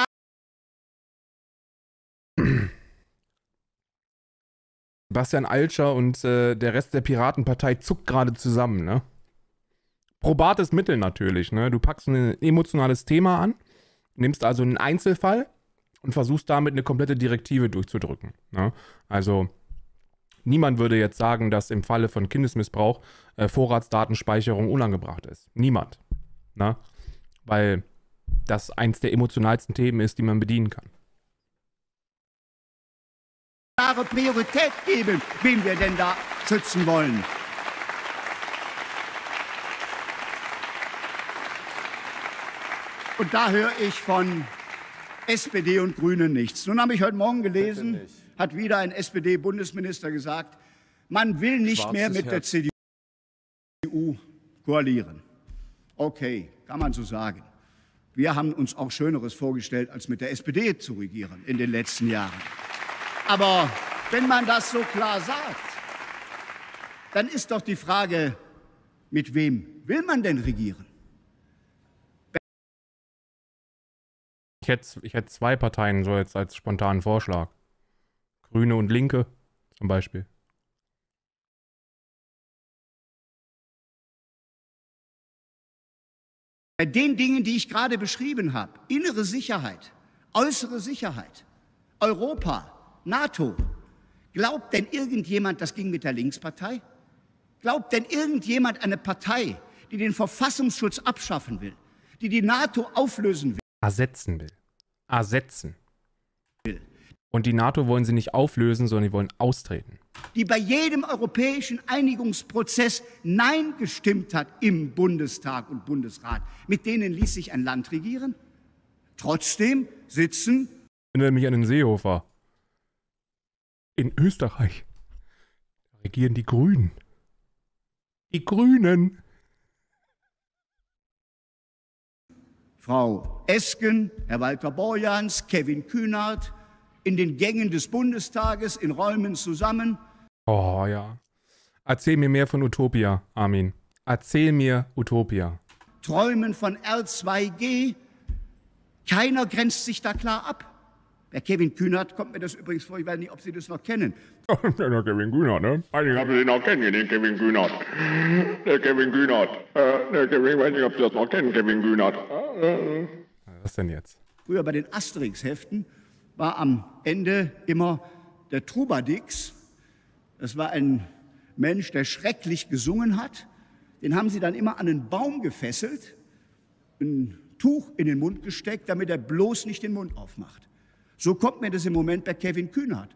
Bastian Altscher und äh, der Rest der Piratenpartei zuckt gerade zusammen, ne? Probates Mittel natürlich, ne? Du packst ein emotionales Thema an, nimmst also einen Einzelfall und versuchst damit eine komplette Direktive durchzudrücken, ne? Also niemand würde jetzt sagen, dass im Falle von Kindesmissbrauch äh, Vorratsdatenspeicherung unangebracht ist. Niemand, ne? Weil das eins der emotionalsten Themen ist, die man bedienen kann. klare Priorität geben, wen wir denn da schützen wollen. Und da höre ich von S P D und Grünen nichts. Nun habe ich heute Morgen gelesen, hat wieder ein S P D-Bundesminister gesagt, man will nicht Schwarzes mehr mit Herz. der C D U koalieren. Okay, kann man so sagen. Wir haben uns auch Schöneres vorgestellt, als mit der S P D zu regieren in den letzten Jahren. Aber wenn man das so klar sagt, dann ist doch die Frage, mit wem will man denn regieren? Ich hätte, ich hätte zwei Parteien so jetzt als spontanen Vorschlag. Grüne und Linke zum Beispiel. Bei den Dingen, die ich gerade beschrieben habe, innere Sicherheit, äußere Sicherheit, Europa, NATO, glaubt denn irgendjemand, das ging mit der Linkspartei? Glaubt denn irgendjemand, eine Partei, die den Verfassungsschutz abschaffen will, die die NATO auflösen will? Ersetzen will. Ersetzen. Und die NATO wollen sie nicht auflösen, sondern die wollen austreten. Die bei jedem europäischen Einigungsprozess Nein gestimmt hat im Bundestag und Bundesrat. Mit denen ließ sich ein Land regieren. Trotzdem sitzen... Ich erinnere mich an den Seehofer. In Österreich regieren die Grünen. Die Grünen. Frau Esken, Herr Walter Borjans, Kevin Kühnert, in den Gängen des Bundestages, in Räumen zusammen. Oh ja. Erzähl mir mehr von Utopia, Armin. Erzähl mir Utopia. Träumen von R zwei G. Keiner grenzt sich da klar ab. Bei Kevin Kühnert kommt mir das übrigens vor, ich weiß nicht, ob Sie das noch kennen. Der Kevin Kühnert, ne? Ich habe den noch kennen, den Kevin Kühnert. Der Kevin Kühnert. Äh, der Kevin, ich weiß nicht, ob Sie das noch kennen, Kevin Kühnert. Was denn jetzt? Früher bei den Asterix-Heften war am Ende immer der Trubadix. Das war ein Mensch, der schrecklich gesungen hat. Den haben sie dann immer an einen Baum gefesselt, ein Tuch in den Mund gesteckt, damit er bloß nicht den Mund aufmacht. So kommt mir das im Moment bei Kevin Kühnert.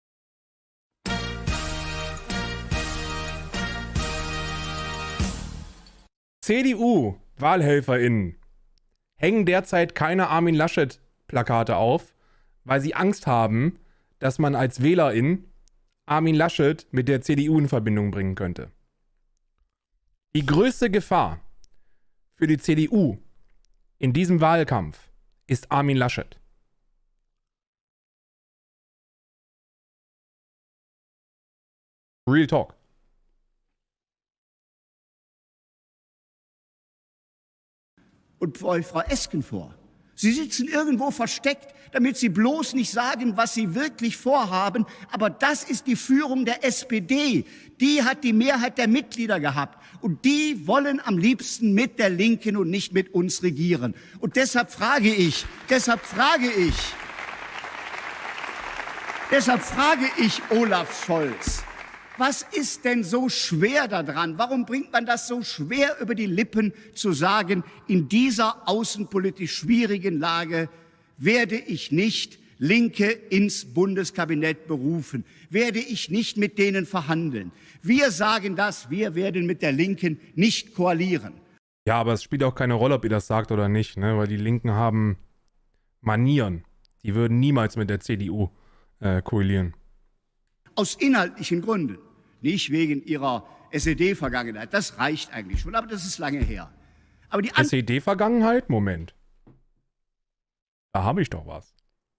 C D U-WahlhelferInnen hängen derzeit keine Armin Laschet-Plakate auf, weil sie Angst haben, dass man als WählerIn Armin Laschet mit der C D U in Verbindung bringen könnte. Die größte Gefahr für die C D U in diesem Wahlkampf ist Armin Laschet. Real Talk. Und Frau Esken vor. Sie sitzen irgendwo versteckt, damit sie bloß nicht sagen, was sie wirklich vorhaben. Aber das ist die Führung der S P D. Die hat die Mehrheit der Mitglieder gehabt. Und die wollen am liebsten mit der Linken und nicht mit uns regieren. Und deshalb frage ich, deshalb frage ich, deshalb frage ich Olaf Scholz, was ist denn so schwer daran? Warum bringt man das so schwer über die Lippen, zu sagen, in dieser außenpolitisch schwierigen Lage werde ich nicht Linke ins Bundeskabinett berufen, werde ich nicht mit denen verhandeln. Wir sagen das, wir werden mit der Linken nicht koalieren. Ja, aber es spielt auch keine Rolle, ob ihr das sagt oder nicht, ne? Weil die Linken haben Manieren. Die würden niemals mit der C D U äh, koalieren. Aus inhaltlichen Gründen. Nicht wegen ihrer S E D-Vergangenheit. Das reicht eigentlich schon, aber das ist lange her. Aber die S E D-Vergangenheit? Moment. Da habe ich doch was.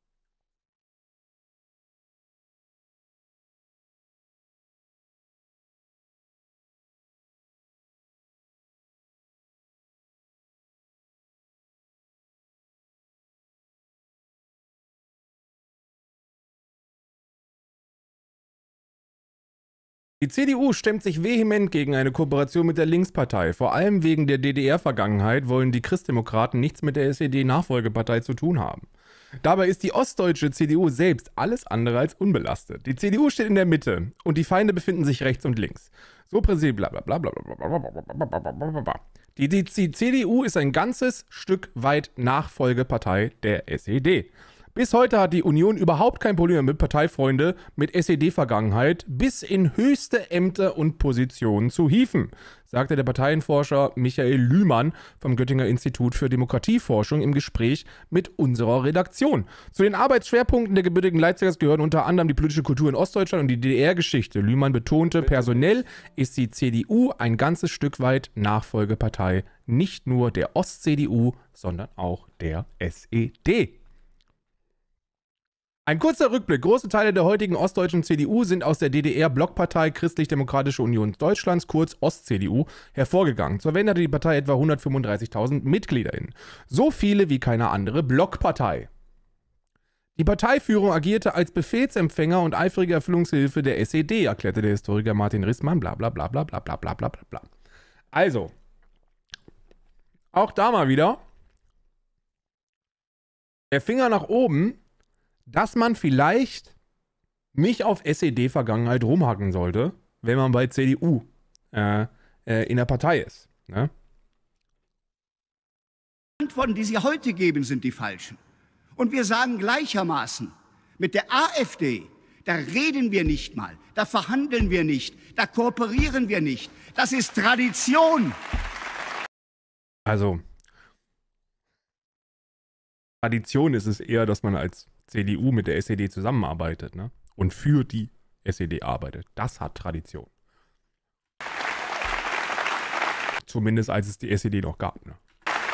Die C D U stemmt sich vehement gegen eine Kooperation mit der Linkspartei. Vor allem wegen der D D R-Vergangenheit wollen die Christdemokraten nichts mit der S E D-Nachfolgepartei zu tun haben. Dabei ist die ostdeutsche C D U selbst alles andere als unbelastet. Die C D U steht in der Mitte und die Feinde befinden sich rechts und links. So präsent bla bla bla bla bla bla. Die, die, die C D U ist ein ganzes Stück weit Nachfolgepartei der S E D. Bis heute hat die Union überhaupt kein Problem mit Parteifreunde mit S E D-Vergangenheit bis in höchste Ämter und Positionen zu hieven, sagte der Parteienforscher Michael Lühmann vom Göttinger Institut für Demokratieforschung im Gespräch mit unserer Redaktion. Zu den Arbeitsschwerpunkten der gebürtigen Leipzigers gehören unter anderem die politische Kultur in Ostdeutschland und die D D R-Geschichte. Lühmann betonte, personell ist die C D U ein ganzes Stück weit Nachfolgepartei, nicht nur der Ost-C D U, sondern auch der S E D. Ein kurzer Rückblick. Große Teile der heutigen ostdeutschen C D U sind aus der D D R-Blockpartei Christlich-Demokratische Union Deutschlands, kurz Ost-C D U, hervorgegangen. Zur Wende hatte die Partei etwa hundertfünfunddreißigtausend MitgliederInnen. So viele wie keine andere Blockpartei. Die Parteiführung agierte als Befehlsempfänger und eifrige Erfüllungshilfe der S E D, erklärte der Historiker Martin Rissmann, bla bla bla bla bla bla bla bla bla. Also, auch da mal wieder der Finger nach oben, dass man vielleicht nicht auf S E D-Vergangenheit rumhacken sollte, wenn man bei C D U äh, äh, in der Partei ist. Ne? Die Antworten, die Sie heute geben, sind die falschen. Und wir sagen gleichermaßen, mit der AfD, da reden wir nicht mal, da verhandeln wir nicht, da kooperieren wir nicht. Das ist Tradition. Also, Tradition ist es eher, dass man als C D U mit der S E D zusammenarbeitet, ne? Und für die S E D arbeitet. Das hat Tradition. Zumindest als es die S E D noch gab, ne?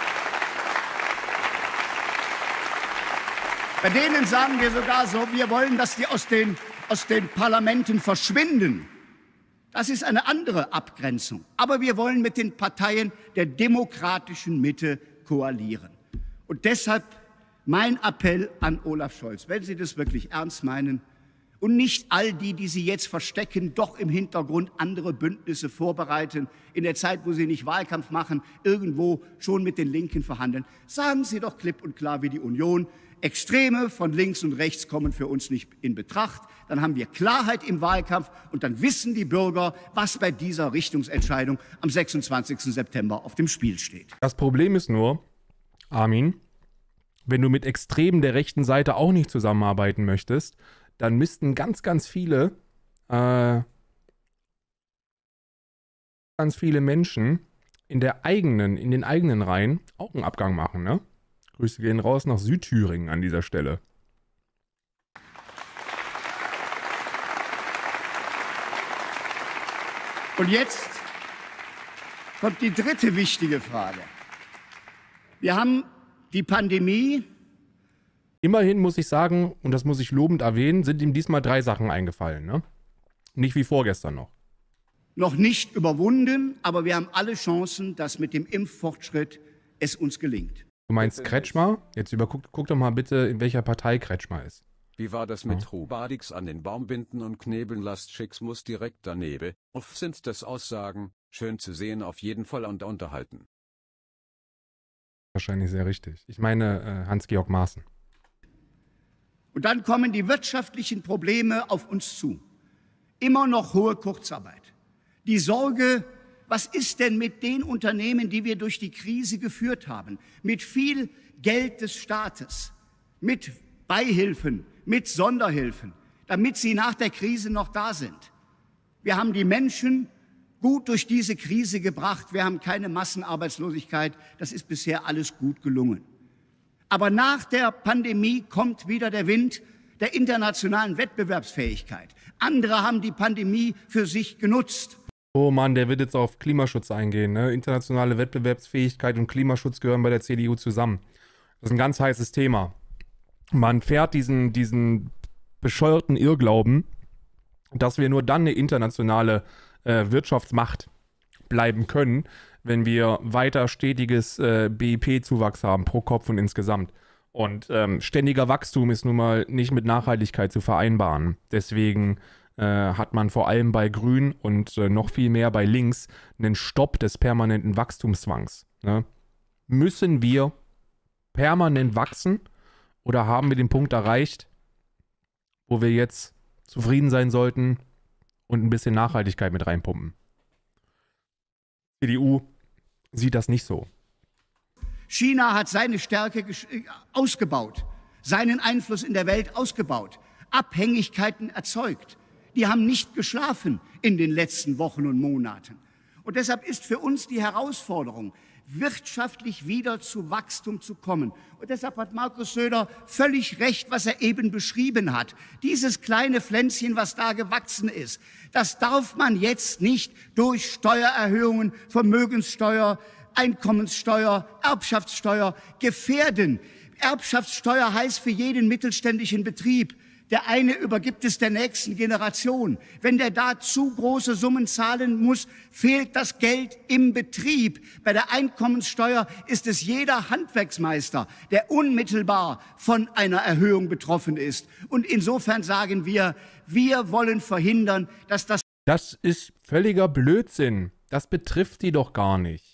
Bei denen sagen wir sogar so, wir wollen, dass die aus den, aus den Parlamenten verschwinden. Das ist eine andere Abgrenzung. Aber wir wollen mit den Parteien der demokratischen Mitte koalieren. Und deshalb mein Appell an Olaf Scholz, wenn Sie das wirklich ernst meinen und nicht all die, die Sie jetzt verstecken, doch im Hintergrund andere Bündnisse vorbereiten, in der Zeit, wo Sie nicht Wahlkampf machen, irgendwo schon mit den Linken verhandeln, sagen Sie doch klipp und klar wie die Union, Extreme von links und rechts kommen für uns nicht in Betracht. Dann haben wir Klarheit im Wahlkampf und dann wissen die Bürger, was bei dieser Richtungsentscheidung am sechsundzwanzigsten September auf dem Spiel steht. Das Problem ist nur, Armin, wenn du mit Extremen der rechten Seite auch nicht zusammenarbeiten möchtest, dann müssten ganz, ganz viele, äh, ganz viele Menschen in der eigenen, in den eigenen Reihen auch einen Abgang machen, ne? Grüße gehen raus nach Südthüringen an dieser Stelle. Und jetzt kommt die dritte wichtige Frage. Wir haben die Pandemie. Immerhin muss ich sagen, und das muss ich lobend erwähnen, sind ihm diesmal drei Sachen eingefallen, ne? Nicht wie vorgestern noch. Noch nicht überwunden, aber wir haben alle Chancen, dass mit dem Impffortschritt es uns gelingt. Du meinst Kretschmer? Jetzt überguck, guck doch mal bitte, in welcher Partei Kretschmer ist. Wie war das mit Trubadix an den Baum binden und knebeln, lasst Schicks muss direkt daneben. Uff, sind das Aussagen, schön zu sehen auf jeden Fall und unterhalten. Wahrscheinlich sehr richtig. Ich meine äh, Hans-Georg Maaßen. Und dann kommen die wirtschaftlichen Probleme auf uns zu. Immer noch hohe Kurzarbeit. Die Sorge, was ist denn mit den Unternehmen, die wir durch die Krise geführt haben? Mit viel Geld des Staates, mit Beihilfen, mit Sonderhilfen, damit sie nach der Krise noch da sind. Wir haben die Menschen gut durch diese Krise gebracht. Wir haben keine Massenarbeitslosigkeit. Das ist bisher alles gut gelungen. Aber nach der Pandemie kommt wieder der Wind der internationalen Wettbewerbsfähigkeit. Andere haben die Pandemie für sich genutzt. Oh Mann, der wird jetzt auf Klimaschutz eingehen, ne? Internationale Wettbewerbsfähigkeit und Klimaschutz gehören bei der C D U zusammen. Das ist ein ganz heißes Thema. Man fährt diesen, diesen bescheuerten Irrglauben, dass wir nur dann eine internationale äh, Wirtschaftsmacht bleiben können, wenn wir weiter stetiges äh, B I P-Zuwachs haben, pro Kopf und insgesamt. Und ähm, ständiger Wachstum ist nun mal nicht mit Nachhaltigkeit zu vereinbaren. Deswegen äh, hat man vor allem bei Grün und äh, noch viel mehr bei Links einen Stopp des permanenten Wachstumszwangs. Ne? Müssen wir permanent wachsen oder haben wir den Punkt erreicht, wo wir jetzt zufrieden sein sollten und ein bisschen Nachhaltigkeit mit reinpumpen? Die C D U sieht das nicht so. China hat seine Stärke ausgebaut, seinen Einfluss in der Welt ausgebaut, Abhängigkeiten erzeugt. Die haben nicht geschlafen in den letzten Wochen und Monaten. Und deshalb ist für uns die Herausforderung, wirtschaftlich wieder zu Wachstum zu kommen. Und deshalb hat Markus Söder völlig recht, was er eben beschrieben hat. Dieses kleine Pflänzchen, was da gewachsen ist, das darf man jetzt nicht durch Steuererhöhungen, Vermögenssteuer, Einkommenssteuer, Erbschaftssteuer gefährden. Erbschaftssteuer heißt für jeden mittelständischen Betrieb, der eine übergibt es der nächsten Generation. Wenn der da zu große Summen zahlen muss, fehlt das Geld im Betrieb. Bei der Einkommenssteuer ist es jeder Handwerksmeister, der unmittelbar von einer Erhöhung betroffen ist. Und insofern sagen wir, wir wollen verhindern, dass das... Das ist völliger Blödsinn. Das betrifft die doch gar nicht.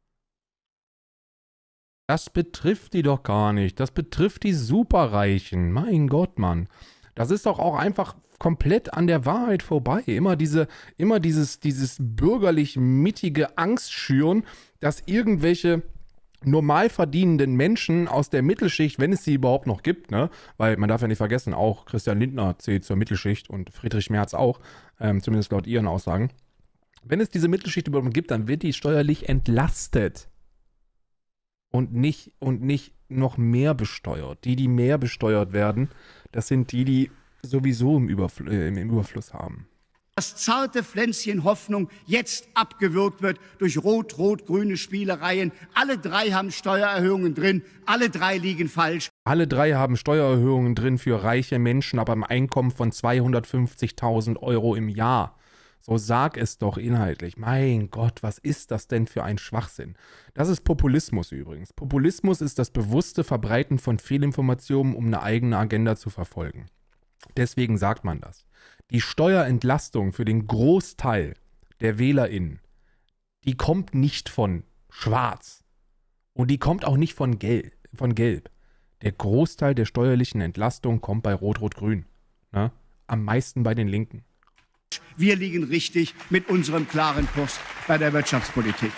Das betrifft die doch gar nicht. Das betrifft die Superreichen. Mein Gott, Mann. Das ist doch auch einfach komplett an der Wahrheit vorbei. Immer diese, immer dieses, dieses bürgerlich-mittige Angst schüren, dass irgendwelche normal verdienenden Menschen aus der Mittelschicht, wenn es sie überhaupt noch gibt, ne, weil man darf ja nicht vergessen, auch Christian Lindner zählt zur Mittelschicht und Friedrich Merz auch, ähm, zumindest laut ihren Aussagen. Wenn es diese Mittelschicht überhaupt noch gibt, dann wird die steuerlich entlastet. Und nicht, und nicht noch mehr besteuert. Die, die mehr besteuert werden, das sind die, die sowieso im, Überfl äh, im Überfluss haben. Das zarte Pflänzchen Hoffnung jetzt abgewürgt wird durch rot-rot-grüne Spielereien. Alle drei haben Steuererhöhungen drin, alle drei liegen falsch. Alle drei haben Steuererhöhungen drin für reiche Menschen ab einem Einkommen von zweihundertfünfzigtausend Euro im Jahr. So sag es doch inhaltlich. Mein Gott, was ist das denn für ein Schwachsinn? Das ist Populismus übrigens. Populismus ist das bewusste Verbreiten von Fehlinformationen, um eine eigene Agenda zu verfolgen. Deswegen sagt man das. Die Steuerentlastung für den Großteil der WählerInnen, die kommt nicht von Schwarz. Und die kommt auch nicht von Gelb. Von Gelb. Der Großteil der steuerlichen Entlastung kommt bei Rot-Rot-Grün. Ne? Am meisten bei den Linken. Wir liegen richtig mit unserem klaren Kurs bei der Wirtschaftspolitik.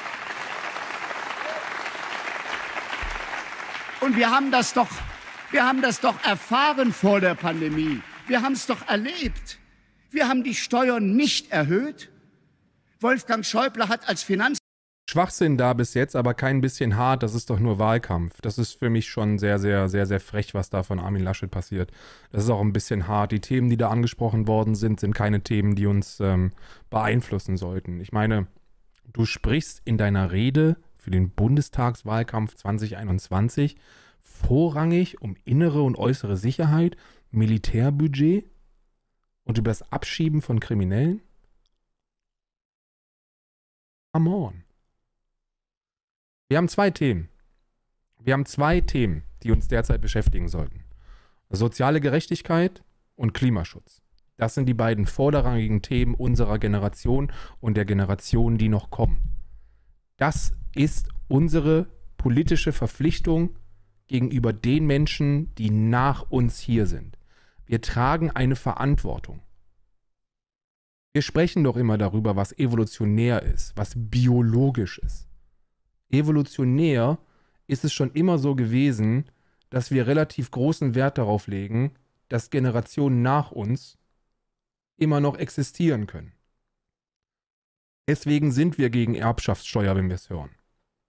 Und wir haben das doch, wir haben das doch erfahren vor der Pandemie. Wir haben es doch erlebt. Wir haben die Steuern nicht erhöht. Wolfgang Schäuble hat als Finanz... Schwachsinn da bis jetzt, aber kein bisschen hart. Das ist doch nur Wahlkampf. Das ist für mich schon sehr, sehr, sehr, sehr frech, was da von Armin Laschet passiert. Das ist auch ein bisschen hart. Die Themen, die da angesprochen worden sind, sind keine Themen, die uns ähm, beeinflussen sollten. Ich meine, du sprichst in deiner Rede für den Bundestagswahlkampf zwanzig einundzwanzig vorrangig um innere und äußere Sicherheit, Militärbudget und über das Abschieben von Kriminellen? Come on. Wir haben zwei Themen. Wir haben zwei Themen, die uns derzeit beschäftigen sollten. Soziale Gerechtigkeit und Klimaschutz. Das sind die beiden vorderrangigen Themen unserer Generation und der Generation, die noch kommen. Das ist unsere politische Verpflichtung gegenüber den Menschen, die nach uns hier sind. Wir tragen eine Verantwortung. Wir sprechen doch immer darüber, was evolutionär ist, was biologisch ist. Evolutionär ist es schon immer so gewesen, dass wir relativ großen Wert darauf legen, dass Generationen nach uns immer noch existieren können. Deswegen sind wir gegen Erbschaftssteuer, wenn wir es hören.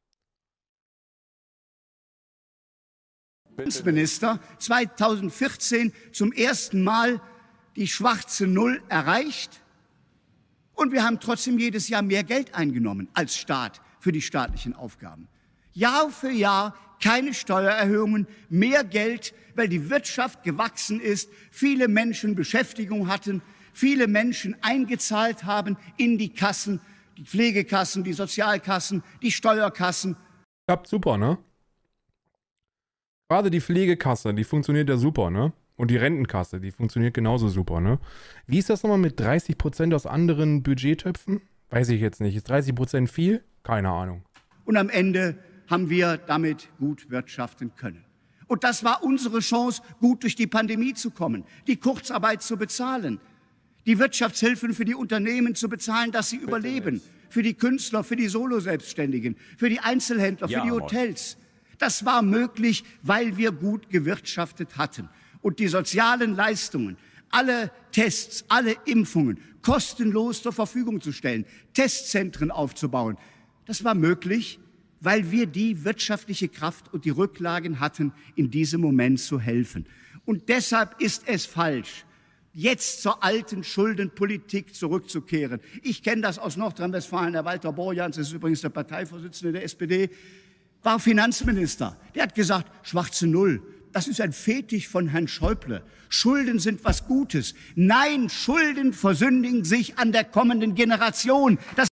Finanzminister zweitausendvierzehn zum ersten Mal die schwarze Null erreicht und wir haben trotzdem jedes Jahr mehr Geld eingenommen als Staat für die staatlichen Aufgaben. Jahr für Jahr keine Steuererhöhungen, mehr Geld, weil die Wirtschaft gewachsen ist, viele Menschen Beschäftigung hatten, viele Menschen eingezahlt haben in die Kassen, die Pflegekassen, die Sozialkassen, die Steuerkassen. Klappt super, ne? Gerade die Pflegekasse, die funktioniert ja super, ne? Und die Rentenkasse, die funktioniert genauso super, ne? Wie ist das nochmal mit dreißig Prozent aus anderen Budgettöpfen? Weiß ich jetzt nicht. Ist dreißig Prozent viel? Keine Ahnung. Und am Ende haben wir damit gut wirtschaften können. Und das war unsere Chance, gut durch die Pandemie zu kommen, die Kurzarbeit zu bezahlen, die Wirtschaftshilfen für die Unternehmen zu bezahlen, dass sie überleben, für die Künstler, für die Soloselbstständigen, für die Einzelhändler, für die Hotels. Das war möglich, weil wir gut gewirtschaftet hatten. Und die sozialen Leistungen, alle Tests, alle Impfungen kostenlos zur Verfügung zu stellen, Testzentren aufzubauen, das war möglich, weil wir die wirtschaftliche Kraft und die Rücklagen hatten, in diesem Moment zu helfen. Und deshalb ist es falsch, jetzt zur alten Schuldenpolitik zurückzukehren. Ich kenne das aus Nordrhein-Westfalen. Der Walter Borjans, das ist übrigens der Parteivorsitzende der S P D, war Finanzminister. Der hat gesagt, schwarze Null, das ist ein Fetisch von Herrn Schäuble. Schulden sind was Gutes. Nein, Schulden versündigen sich an der kommenden Generation. Das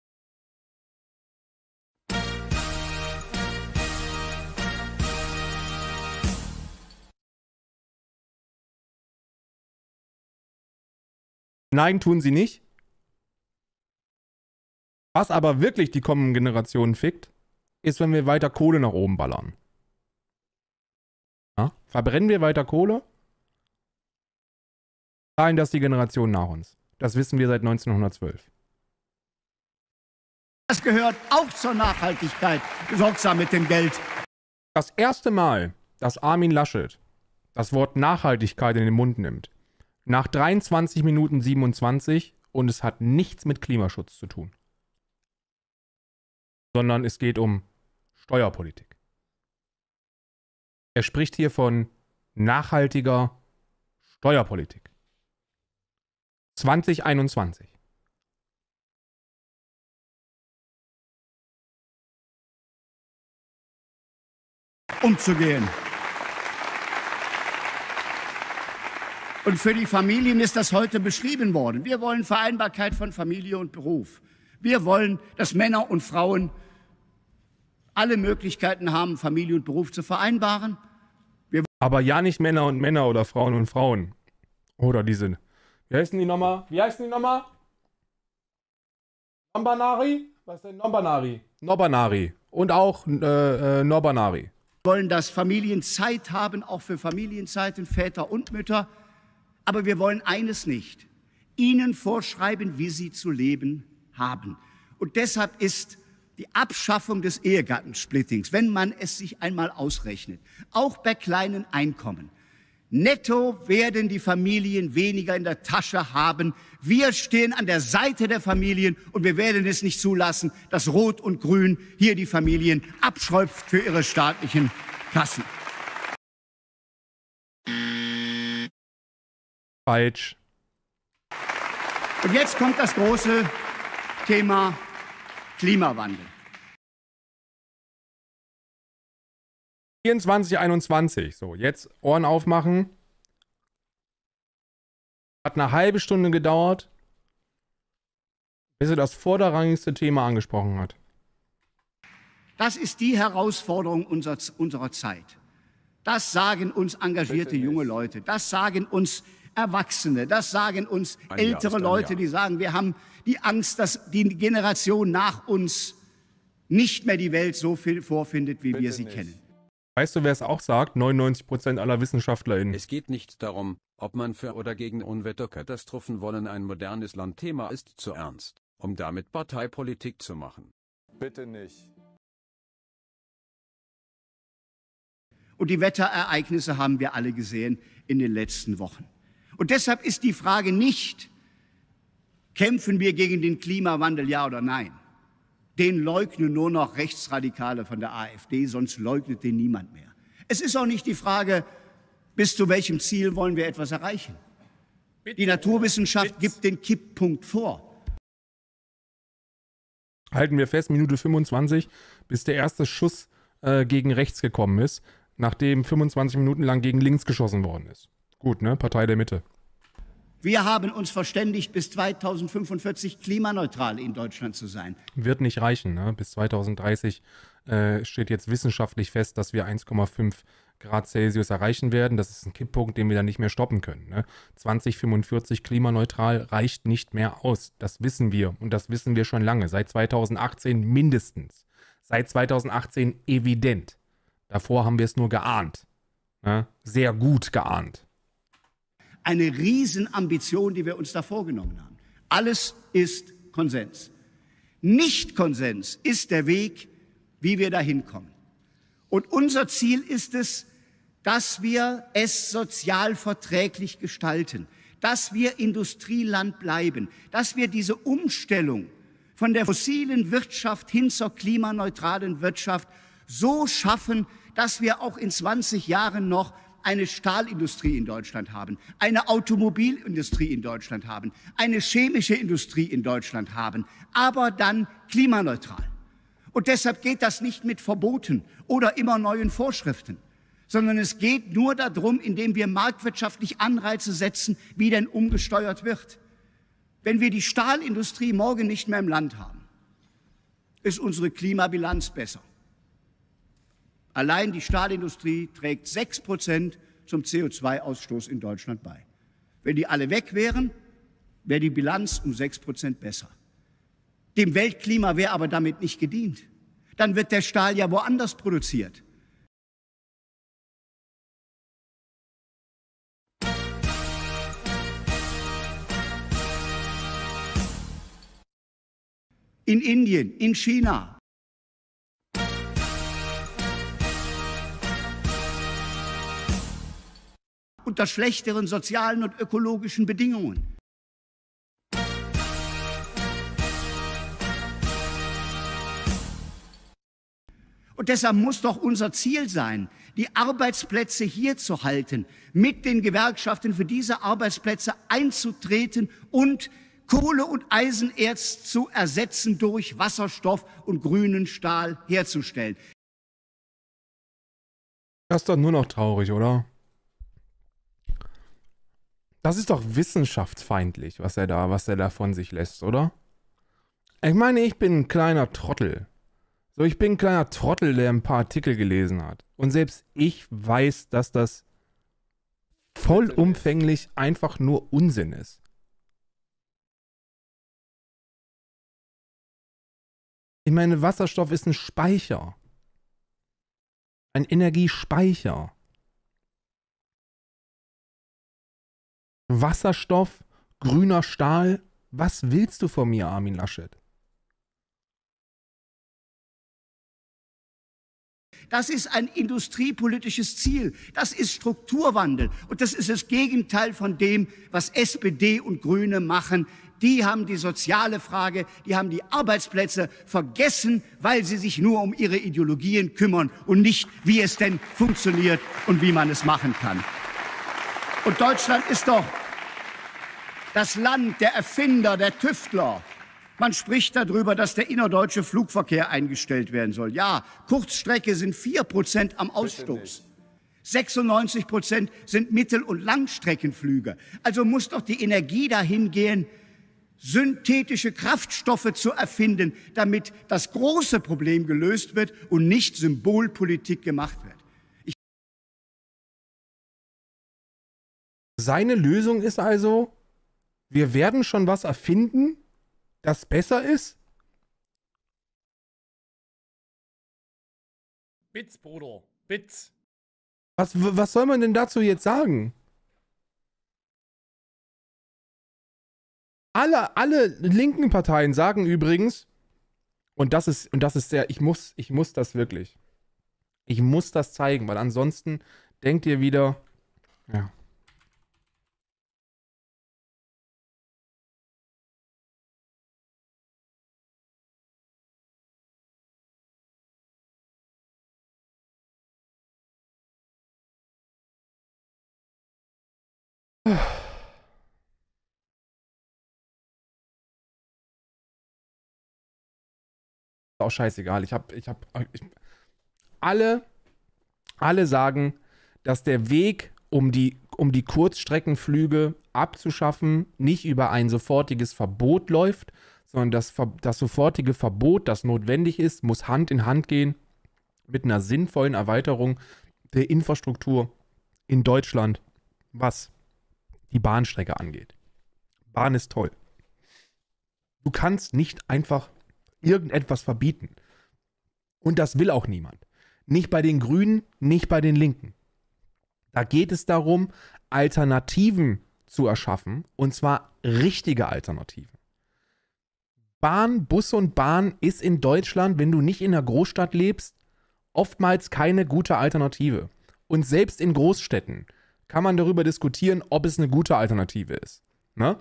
Nein, tun sie nicht. Was aber wirklich die kommenden Generationen fickt, ist, wenn wir weiter Kohle nach oben ballern. Ja? Verbrennen wir weiter Kohle, zahlen das die Generationen nach uns. Das wissen wir seit neunzehnhundertzwölf. Das gehört auch zur Nachhaltigkeit, sorgsam mit dem Geld. Das erste Mal, dass Armin Laschet das Wort Nachhaltigkeit in den Mund nimmt, nach dreiundzwanzig Minuten siebenundzwanzig, und es hat nichts mit Klimaschutz zu tun. Sondern es geht um Steuerpolitik. Er spricht hier von nachhaltiger Steuerpolitik. zwanzig einundzwanzig. Umzugehen. Und für die Familien ist das heute beschrieben worden. Wir wollen Vereinbarkeit von Familie und Beruf. Wir wollen, dass Männer und Frauen alle Möglichkeiten haben, Familie und Beruf zu vereinbaren. Wir Aber ja nicht Männer und Männer oder Frauen und Frauen. Oder diese. Wie heißen die nochmal? Wie heißen die nochmal? Nombanari? Was ist denn Nombanari? Nobanari. Und auch äh, äh, Nobanari. wollen, dass Familien Zeit haben, auch für Familienzeiten, Väter und Mütter. Aber wir wollen eines nicht: ihnen vorschreiben, wie sie zu leben haben. Und deshalb ist die Abschaffung des Ehegattensplittings, wenn man es sich einmal ausrechnet, auch bei kleinen Einkommen, netto werden die Familien weniger in der Tasche haben. Wir stehen an der Seite der Familien und wir werden es nicht zulassen, dass Rot und Grün hier die Familien abschröpft für ihre staatlichen Kassen. Falsch. Und jetzt kommt das große Thema Klimawandel. vierundzwanzig einundzwanzig. So, jetzt Ohren aufmachen. Hat eine halbe Stunde gedauert, bis er das vorderrangigste Thema angesprochen hat. Das ist die Herausforderung unserer, unserer Zeit. Das sagen uns engagierte junge Leute. Das sagen uns Erwachsene. Das sagen uns Ein Jahr ältere ist ein Leute, Jahr. die sagen, wir haben die Angst, dass die Generation nach uns nicht mehr die Welt so viel vorfindet, wie wir sie kennen. Weißt du, wer es auch sagt? neunundneunzig Prozent aller WissenschaftlerInnen. Es geht nicht darum, ob man für oder gegen Unwetterkatastrophen wollen. Ein modernes Landthema ist zu ernst, um damit Parteipolitik zu machen. Bitte nicht. Und die Wetterereignisse haben wir alle gesehen in den letzten Wochen. Und deshalb ist die Frage nicht, kämpfen wir gegen den Klimawandel, ja oder nein? Den leugnen nur noch Rechtsradikale von der AfD, sonst leugnet den niemand mehr. Es ist auch nicht die Frage, bis zu welchem Ziel wollen wir etwas erreichen. Die Naturwissenschaft gibt den Kipppunkt vor. Halten wir fest, Minute fünfundzwanzig, bis der erste Schuss äh, gegen rechts gekommen ist, nachdem fünfundzwanzig Minuten lang gegen links geschossen worden ist. Gut, ne? Partei der Mitte. Wir haben uns verständigt, bis zweitausendfünfundvierzig klimaneutral in Deutschland zu sein. Wird nicht reichen, ne? Bis zweitausenddreißig äh, steht jetzt wissenschaftlich fest, dass wir eins Komma fünf Grad Celsius erreichen werden. Das ist ein Kipppunkt, den wir dann nicht mehr stoppen können. Ne? zweitausendfünfundvierzig klimaneutral reicht nicht mehr aus. Das wissen wir und das wissen wir schon lange. Seit zweitausendachtzehn mindestens. Seit zweitausendachtzehn evident. Davor haben wir es nur geahnt. Ne? Sehr gut geahnt. Eine Riesenambition, die wir uns da vorgenommen haben. Alles ist Konsens. Nicht-Konsens ist der Weg, wie wir da hinkommen. Und unser Ziel ist es, dass wir es sozial verträglich gestalten, dass wir Industrieland bleiben, dass wir diese Umstellung von der fossilen Wirtschaft hin zur klimaneutralen Wirtschaft so schaffen, dass wir auch in zwanzig Jahren noch eine Stahlindustrie in Deutschland haben, eine Automobilindustrie in Deutschland haben, eine chemische Industrie in Deutschland haben, aber dann klimaneutral. Und deshalb geht das nicht mit Verboten oder immer neuen Vorschriften, sondern es geht nur darum, indem wir marktwirtschaftlich Anreize setzen, wie denn umgesteuert wird. Wenn wir die Stahlindustrie morgen nicht mehr im Land haben, ist unsere Klimabilanz besser. Allein die Stahlindustrie trägt sechs Prozent zum C O zwei Ausstoß in Deutschland bei. Wenn die alle weg wären, wäre die Bilanz um sechs Prozent besser. Dem Weltklima wäre aber damit nicht gedient. Dann wird der Stahl ja woanders produziert. In Indien, in China. Unter schlechteren sozialen und ökologischen Bedingungen. Und deshalb muss doch unser Ziel sein, die Arbeitsplätze hier zu halten, mit den Gewerkschaften für diese Arbeitsplätze einzutreten und Kohle und Eisenerz zu ersetzen durch Wasserstoff und grünen Stahl herzustellen. Das ist doch nur noch traurig, oder? Das ist doch wissenschaftsfeindlich, was er da, was er da von sich lässt, oder? Ich meine, ich bin ein kleiner Trottel. So, ich bin ein kleiner Trottel, der ein paar Artikel gelesen hat. Und selbst ich weiß, dass das vollumfänglich einfach nur Unsinn ist. Ich meine, Wasserstoff ist ein Speicher. Ein Energiespeicher. Wasserstoff, grüner Stahl. Was willst du von mir, Armin Laschet? Das ist ein industriepolitisches Ziel. Das ist Strukturwandel. Und das ist das Gegenteil von dem, was S P D und Grüne machen. Die haben die soziale Frage, die haben die Arbeitsplätze vergessen, weil sie sich nur um ihre Ideologien kümmern und nicht, wie es denn funktioniert und wie man es machen kann. Und Deutschland ist doch das Land der Erfinder, der Tüftler. Man spricht darüber, dass der innerdeutsche Flugverkehr eingestellt werden soll. Ja, Kurzstrecke sind vier Prozent am Ausstoß. sechsundneunzig Prozent sind Mittel- und Langstreckenflüge. Also muss doch die Energie dahin gehen, synthetische Kraftstoffe zu erfinden, damit das große Problem gelöst wird und nicht Symbolpolitik gemacht wird. Ich Seine Lösung ist also, wir werden schon was erfinden, das besser ist? Bits, Bruder, Bits. Was, was soll man denn dazu jetzt sagen? Alle, alle linken Parteien sagen übrigens, und das ist, und das ist sehr, ich muss, ich muss das wirklich. Ich muss das zeigen, weil ansonsten denkt ihr wieder, ja. Auch scheißegal. Ich habe, ich habe, ich, alle, alle sagen, dass der Weg, um die, um die Kurzstreckenflüge abzuschaffen, nicht über ein sofortiges Verbot läuft, sondern das, das sofortige Verbot, das notwendig ist, muss Hand in Hand gehen mit einer sinnvollen Erweiterung der Infrastruktur in Deutschland, was die Bahnstrecke angeht. Bahn ist toll. Du kannst nicht einfach irgendetwas verbieten. Und das will auch niemand. Nicht bei den Grünen, nicht bei den Linken. Da geht es darum, Alternativen zu erschaffen, und zwar richtige Alternativen. Bahn, Bus und Bahn ist in Deutschland, wenn du nicht in einer Großstadt lebst, oftmals keine gute Alternative. Und selbst in Großstädten kann man darüber diskutieren, ob es eine gute Alternative ist. Ne?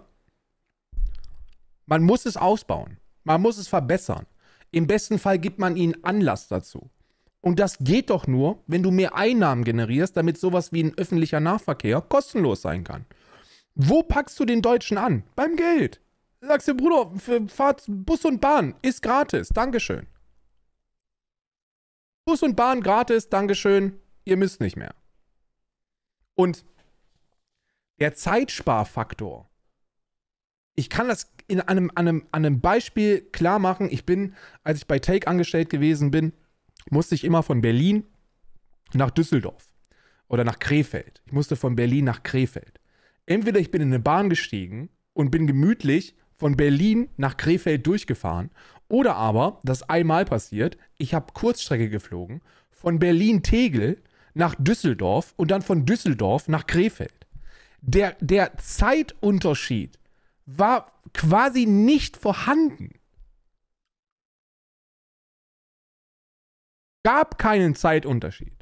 Man muss es ausbauen. Man muss es verbessern. Im besten Fall gibt man ihnen Anlass dazu. Und das geht doch nur, wenn du mehr Einnahmen generierst, damit sowas wie ein öffentlicher Nahverkehr kostenlos sein kann. Wo packst du den Deutschen an? Beim Geld. Du sagst dir, Bruder, für Fahrt Bus und Bahn ist gratis. Dankeschön. Bus und Bahn gratis, Dankeschön. Ihr müsst nicht mehr. Und der Zeitsparfaktor, ich kann das in einem, einem, einem Beispiel klar machen. Ich bin, als ich bei Take angestellt gewesen bin, musste ich immer von Berlin nach Düsseldorf oder nach Krefeld. Ich musste von Berlin nach Krefeld. Entweder ich bin in eine Bahn gestiegen und bin gemütlich von Berlin nach Krefeld durchgefahren, oder aber, das einmal passiert, ich habe Kurzstrecke geflogen, von Berlin-Tegel nach Düsseldorf und dann von Düsseldorf nach Krefeld. Der, der Zeitunterschied war quasi nicht vorhanden. Gab keinen Zeitunterschied.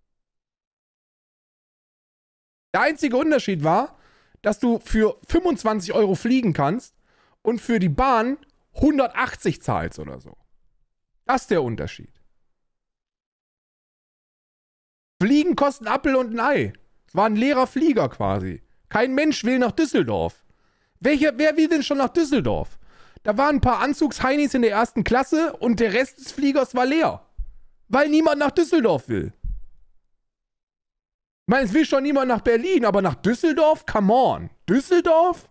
Der einzige Unterschied war, dass du für fünfundzwanzig Euro fliegen kannst und für die Bahn hundertachtzig zahlst oder so. Das ist der Unterschied. Fliegen kostet ein Apfel und ein Ei. Es war ein leerer Flieger quasi. Kein Mensch will nach Düsseldorf. Welcher, wer will denn schon nach Düsseldorf? Da waren ein paar Anzugsheinis in der ersten Klasse und der Rest des Fliegers war leer. Weil niemand nach Düsseldorf will. Ich meine, es will schon niemand nach Berlin, aber nach Düsseldorf? Come on. Düsseldorf?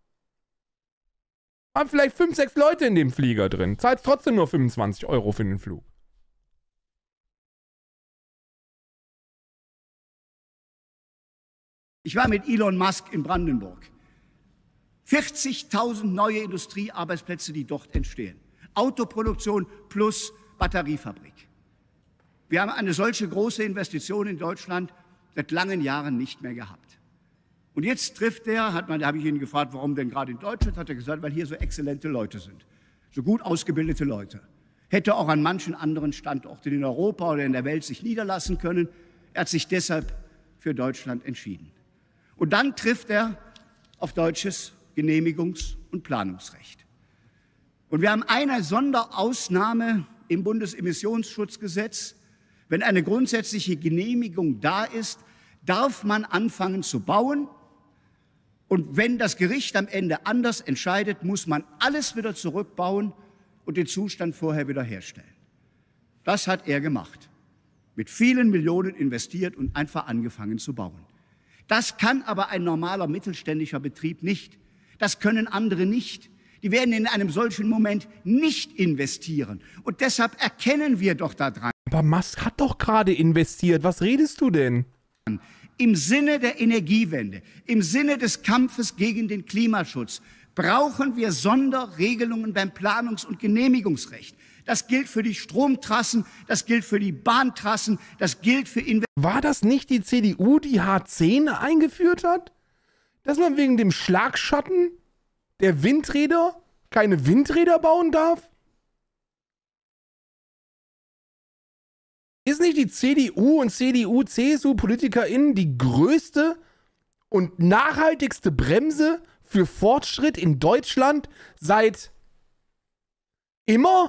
Waren vielleicht fünf, sechs Leute in dem Flieger drin. Zahlst trotzdem nur fünfundzwanzig Euro für den Flug. Ich war mit Elon Musk in Brandenburg. vierzigtausend neue Industriearbeitsplätze, die dort entstehen. Autoproduktion plus Batteriefabrik. Wir haben eine solche große Investition in Deutschland seit langen Jahren nicht mehr gehabt. Und jetzt trifft er, hat man, da habe ich ihn gefragt, warum denn gerade in Deutschland, hat er gesagt, weil hier so exzellente Leute sind, so gut ausgebildete Leute. Hätte auch an manchen anderen Standorten in Europa oder in der Welt sich niederlassen können. Er hat sich deshalb für Deutschland entschieden. Und dann trifft er auf deutsches Genehmigungs- und Planungsrecht. Und wir haben eine Sonderausnahme im Bundesemissionsschutzgesetz. Wenn eine grundsätzliche Genehmigung da ist, darf man anfangen zu bauen. Und wenn das Gericht am Ende anders entscheidet, muss man alles wieder zurückbauen und den Zustand vorher wiederherstellen. Das hat er gemacht. Mit vielen Millionen investiert und einfach angefangen zu bauen. Das kann aber ein normaler mittelständischer Betrieb nicht. Das können andere nicht. Die werden in einem solchen Moment nicht investieren. Und deshalb erkennen wir doch daran. Aber Musk hat doch gerade investiert. Was redest du denn? Im Sinne der Energiewende, im Sinne des Kampfes gegen den Klimaschutz brauchen wir Sonderregelungen beim Planungs- und Genehmigungsrecht. Das gilt für die Stromtrassen, das gilt für die Bahntrassen, das gilt für Investitionen. War das nicht die C D U, die H zehn eingeführt hat? Dass man wegen dem Schlagschatten der Windräder keine Windräder bauen darf? Ist nicht die C D U und C D U-C S U-PolitikerInnen die größte und nachhaltigste Bremse für Fortschritt in Deutschland seit immer?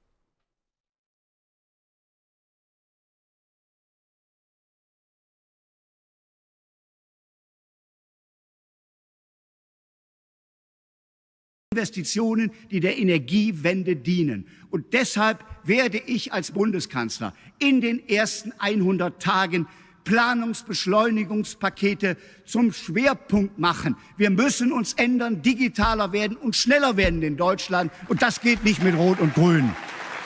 Investitionen, die der Energiewende dienen. Und deshalb werde ich als Bundeskanzler in den ersten hundert Tagen Planungsbeschleunigungspakete zum Schwerpunkt machen. Wir müssen uns ändern, digitaler werden und schneller werden in Deutschland. Und das geht nicht mit Rot und Grün.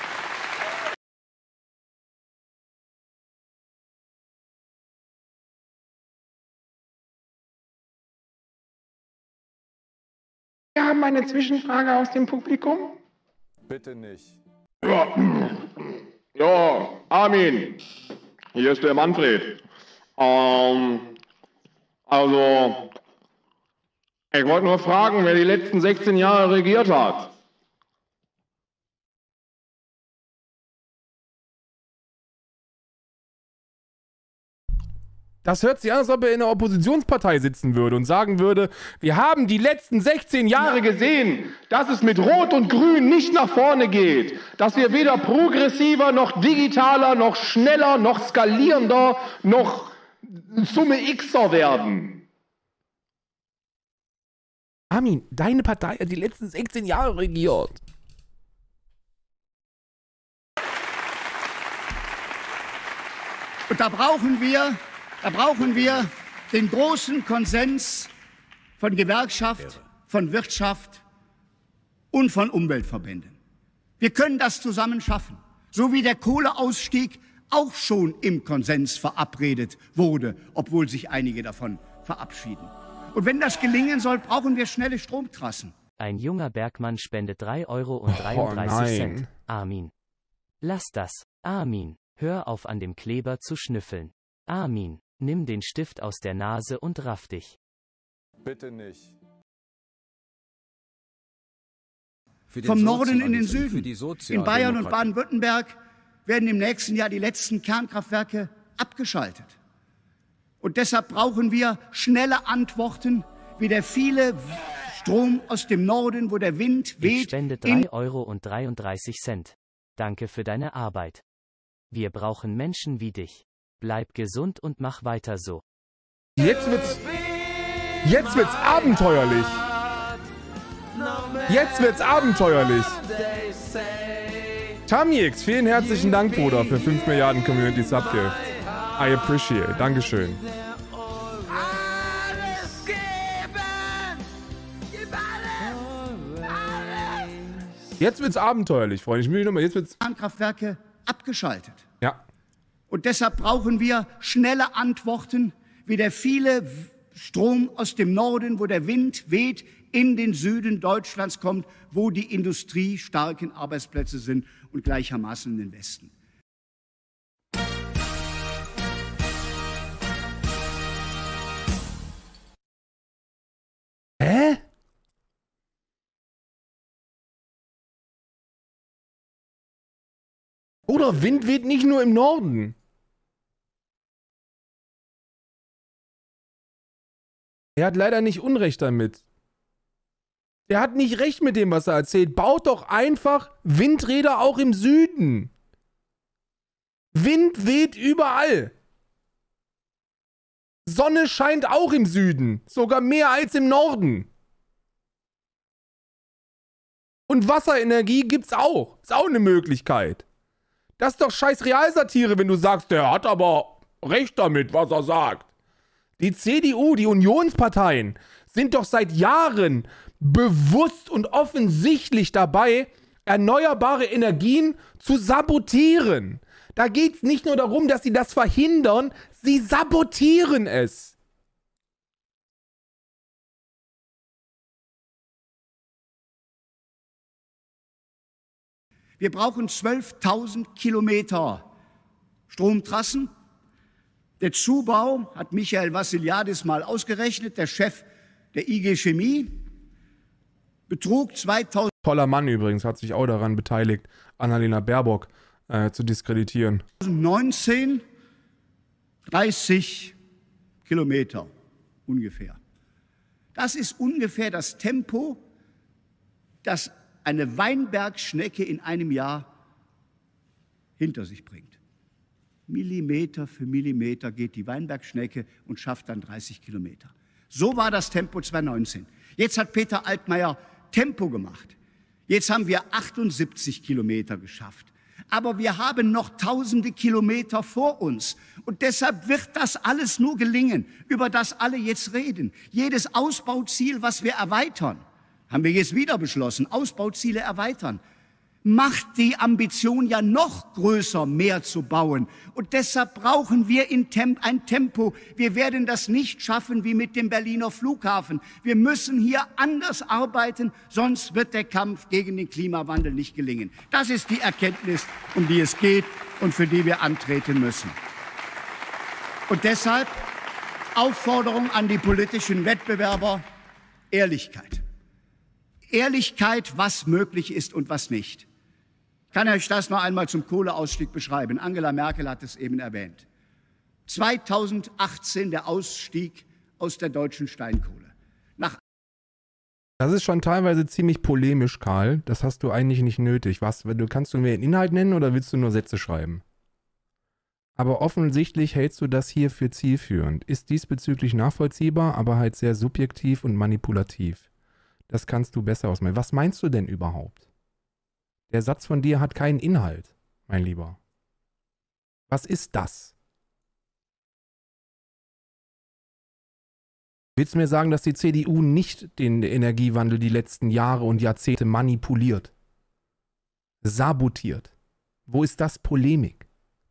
Wir haben eine Zwischenfrage aus dem Publikum. Bitte nicht. Ja, ja, Armin, hier ist der Manfred. Ähm, also, ich wollte nur fragen, wer die letzten sechzehn Jahre regiert hat. Das hört sich an, als ob er in einer Oppositionspartei sitzen würde und sagen würde, wir haben die letzten sechzehn Jahre gesehen, dass es mit Rot und Grün nicht nach vorne geht, dass wir weder progressiver, noch digitaler, noch schneller, noch skalierender, noch Summe Xer werden. Armin, deine Partei hat die letzten sechzehn Jahre regiert. Und da brauchen wir, da brauchen wir den großen Konsens von Gewerkschaft, von Wirtschaft und von Umweltverbänden. Wir können das zusammen schaffen, so wie der Kohleausstieg auch schon im Konsens verabredet wurde, obwohl sich einige davon verabschieden. Und wenn das gelingen soll, brauchen wir schnelle Stromtrassen. Ein junger Bergmann spendet drei Euro und dreiunddreißig Cent. nein. Armin. Lass das. Armin. Hör auf, an dem Kleber zu schnüffeln. Armin. Nimm den Stift aus der Nase und raff dich. Bitte nicht. Für den Vom Norden in den Sozialismus, für die Süden. In Bayern und Sozialdemokratie. Baden-Württemberg werden im nächsten Jahr die letzten Kernkraftwerke abgeschaltet. Und deshalb brauchen wir schnelle Antworten, wie der viele Strom aus dem Norden, wo der Wind Ich weht. spende in drei Euro und dreiunddreißig Cent. Danke für deine Arbeit. Wir brauchen Menschen wie dich. Bleib gesund und mach weiter so. Jetzt wird's. Jetzt wird's abenteuerlich. Jetzt wird's abenteuerlich. Tamix, vielen herzlichen Dank, Bruder, für fünf Milliarden Community Subgift. I appreciate. Dankeschön. Jetzt wird's abenteuerlich, Freunde. Ich will nochmal, jetzt wird's. Kernkraftwerke abgeschaltet. Ja. Und deshalb brauchen wir schnelle Antworten, wie der viele Strom aus dem Norden, wo der Wind weht, in den Süden Deutschlands kommt, wo die industriestarken Arbeitsplätze sind und gleichermaßen in den Westen. Oder Wind weht nicht nur im Norden. Er hat leider nicht Unrecht damit. Er hat nicht recht mit dem, was er erzählt. Baut doch einfach Windräder auch im Süden. Wind weht überall. Sonne scheint auch im Süden. Sogar mehr als im Norden. Und Wasserenergie gibt's auch. Ist auch eine Möglichkeit. Das ist doch scheiß Realsatire, wenn du sagst, der hat aber recht damit, was er sagt. Die C D U, die Unionsparteien, sind doch seit Jahren bewusst und offensichtlich dabei, erneuerbare Energien zu sabotieren. Da geht es nicht nur darum, dass sie das verhindern, sie sabotieren es. Wir brauchen zwölftausend Kilometer Stromtrassen. Der Zubau hat Michael Vassiliadis mal ausgerechnet, der Chef der I G Chemie, betrug zweitausend. Toller Mann übrigens, hat sich auch daran beteiligt, Annalena Baerbock äh, zu diskreditieren. neunzehn dreißig Kilometer ungefähr. Das ist ungefähr das Tempo, das eine Weinbergschnecke in einem Jahr hinter sich bringt. Millimeter für Millimeter geht die Weinbergschnecke und schafft dann dreißig Kilometer. So war das Tempo zweitausendneunzehn. Jetzt hat Peter Altmaier Tempo gemacht. Jetzt haben wir achtundsiebzig Kilometer geschafft. Aber wir haben noch tausende Kilometer vor uns. Und deshalb wird das alles nur gelingen, über das alle jetzt reden. Jedes Ausbauziel, was wir erweitern, haben wir jetzt wieder beschlossen, Ausbauziele erweitern, macht die Ambition ja noch größer, mehr zu bauen. Und deshalb brauchen wir in Temp ein Tempo. Wir werden das nicht schaffen wie mit dem Berliner Flughafen. Wir müssen hier anders arbeiten, sonst wird der Kampf gegen den Klimawandel nicht gelingen. Das ist die Erkenntnis, um die es geht und für die wir antreten müssen. Und deshalb Aufforderung an die politischen Wettbewerber, Ehrlichkeit. Ehrlichkeit, was möglich ist und was nicht. Ich kann euch das noch einmal zum Kohleausstieg beschreiben. Angela Merkel hat es eben erwähnt. zweitausendachtzehn der Ausstieg aus der deutschen Steinkohle. Nach Das ist schon teilweise ziemlich polemisch, Karl. Das hast du eigentlich nicht nötig. Was, du, kannst du mir den Inhalt nennen oder willst du nur Sätze schreiben? Aber offensichtlich hältst du das hier für zielführend. Ist diesbezüglich nachvollziehbar, aber halt sehr subjektiv und manipulativ. Das kannst du besser ausmalen. Was meinst du denn überhaupt? Der Satz von dir hat keinen Inhalt, mein Lieber. Was ist das? Willst du mir sagen, dass die C D U nicht den Energiewandel die letzten Jahre und Jahrzehnte manipuliert? Sabotiert? Wo ist das Polemik?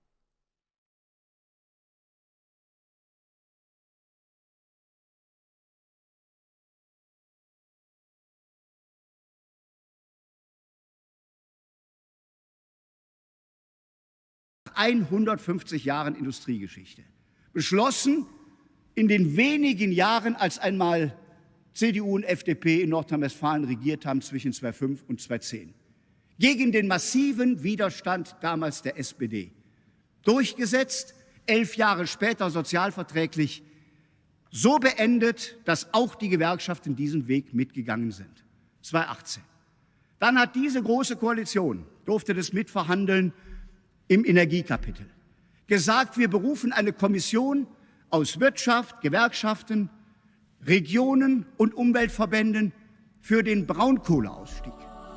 hundertfünfzig Jahren Industriegeschichte. Beschlossen in den wenigen Jahren, als einmal C D U und F D P in Nordrhein-Westfalen regiert haben, zwischen zweitausendfünf und zweitausendzehn. Gegen den massiven Widerstand damals der S P D. Durchgesetzt, elf Jahre später sozialverträglich, so beendet, dass auch die Gewerkschaften diesen Weg mitgegangen sind. zweitausendachtzehn. Dann hat diese große Koalition, durfte das mitverhandeln, im Energiekapitel gesagt, wir berufen eine Kommission aus Wirtschaft, Gewerkschaften, Regionen und Umweltverbänden für den Braunkohleausstieg.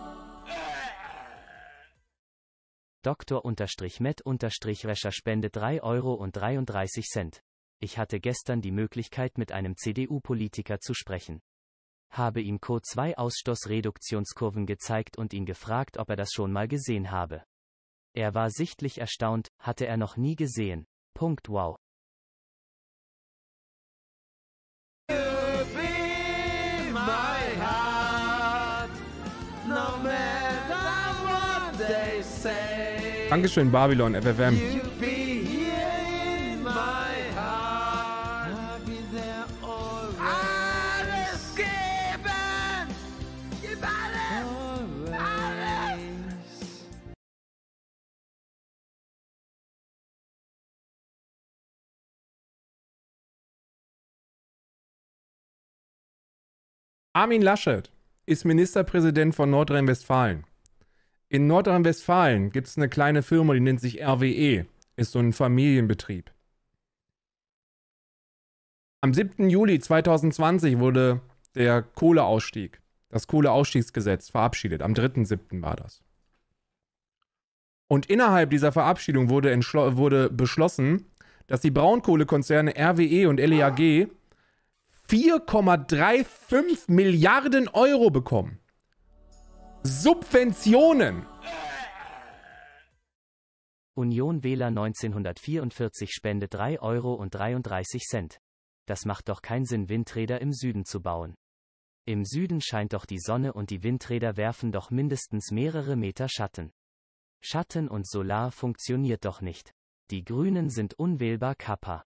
Doktor-Met-Recherche spendet drei Euro und dreiunddreißig Cent. Ich hatte gestern die Möglichkeit, mit einem C D U-Politiker zu sprechen. Habe ihm Co zwei Ausstoßreduktionskurven gezeigt und ihn gefragt, ob er das schon mal gesehen habe. Er war sichtlich erstaunt, hatte er noch nie gesehen. Punkt wow. Dankeschön, Babylon, F F M. Armin Laschet ist Ministerpräsident von Nordrhein-Westfalen. In Nordrhein-Westfalen gibt es eine kleine Firma, die nennt sich R W E. Ist so ein Familienbetrieb. Am siebten Juli zweitausendzwanzig wurde der Kohleausstieg, das Kohleausstiegsgesetz verabschiedet. Am dritten siebten war das. Und innerhalb dieser Verabschiedung wurde, wurde beschlossen, dass die Braunkohlekonzerne R W E und L E A G vier Komma fünfunddreißig Milliarden Euro bekommen. Subventionen. Union Wähler neunzehnhundertvierundvierzig Spende drei Euro und dreiunddreißig Cent. Das macht doch keinen Sinn, Windräder im Süden zu bauen. Im Süden scheint doch die Sonne und die Windräder werfen doch mindestens mehrere Meter Schatten. Schatten und Solar funktioniert doch nicht. Die Grünen sind unwählbar, Kappa.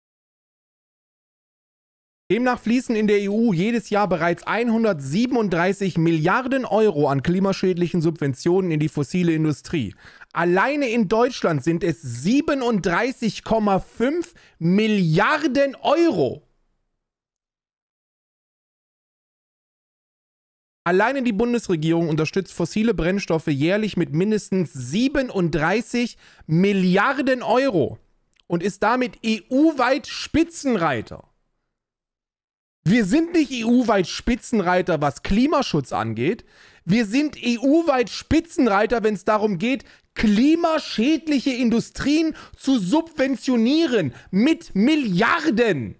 Demnach fließen in der E U jedes Jahr bereits hundertsiebenunddreißig Milliarden Euro an klimaschädlichen Subventionen in die fossile Industrie. Alleine in Deutschland sind es siebenunddreißig Komma fünf Milliarden Euro. Alleine die Bundesregierung unterstützt fossile Brennstoffe jährlich mit mindestens siebenunddreißig Milliarden Euro und ist damit E U-weit Spitzenreiter. Wir sind nicht E U-weit Spitzenreiter, was Klimaschutz angeht. Wir sind E U-weit Spitzenreiter, wenn es darum geht, klimaschädliche Industrien zu subventionieren mit Milliarden.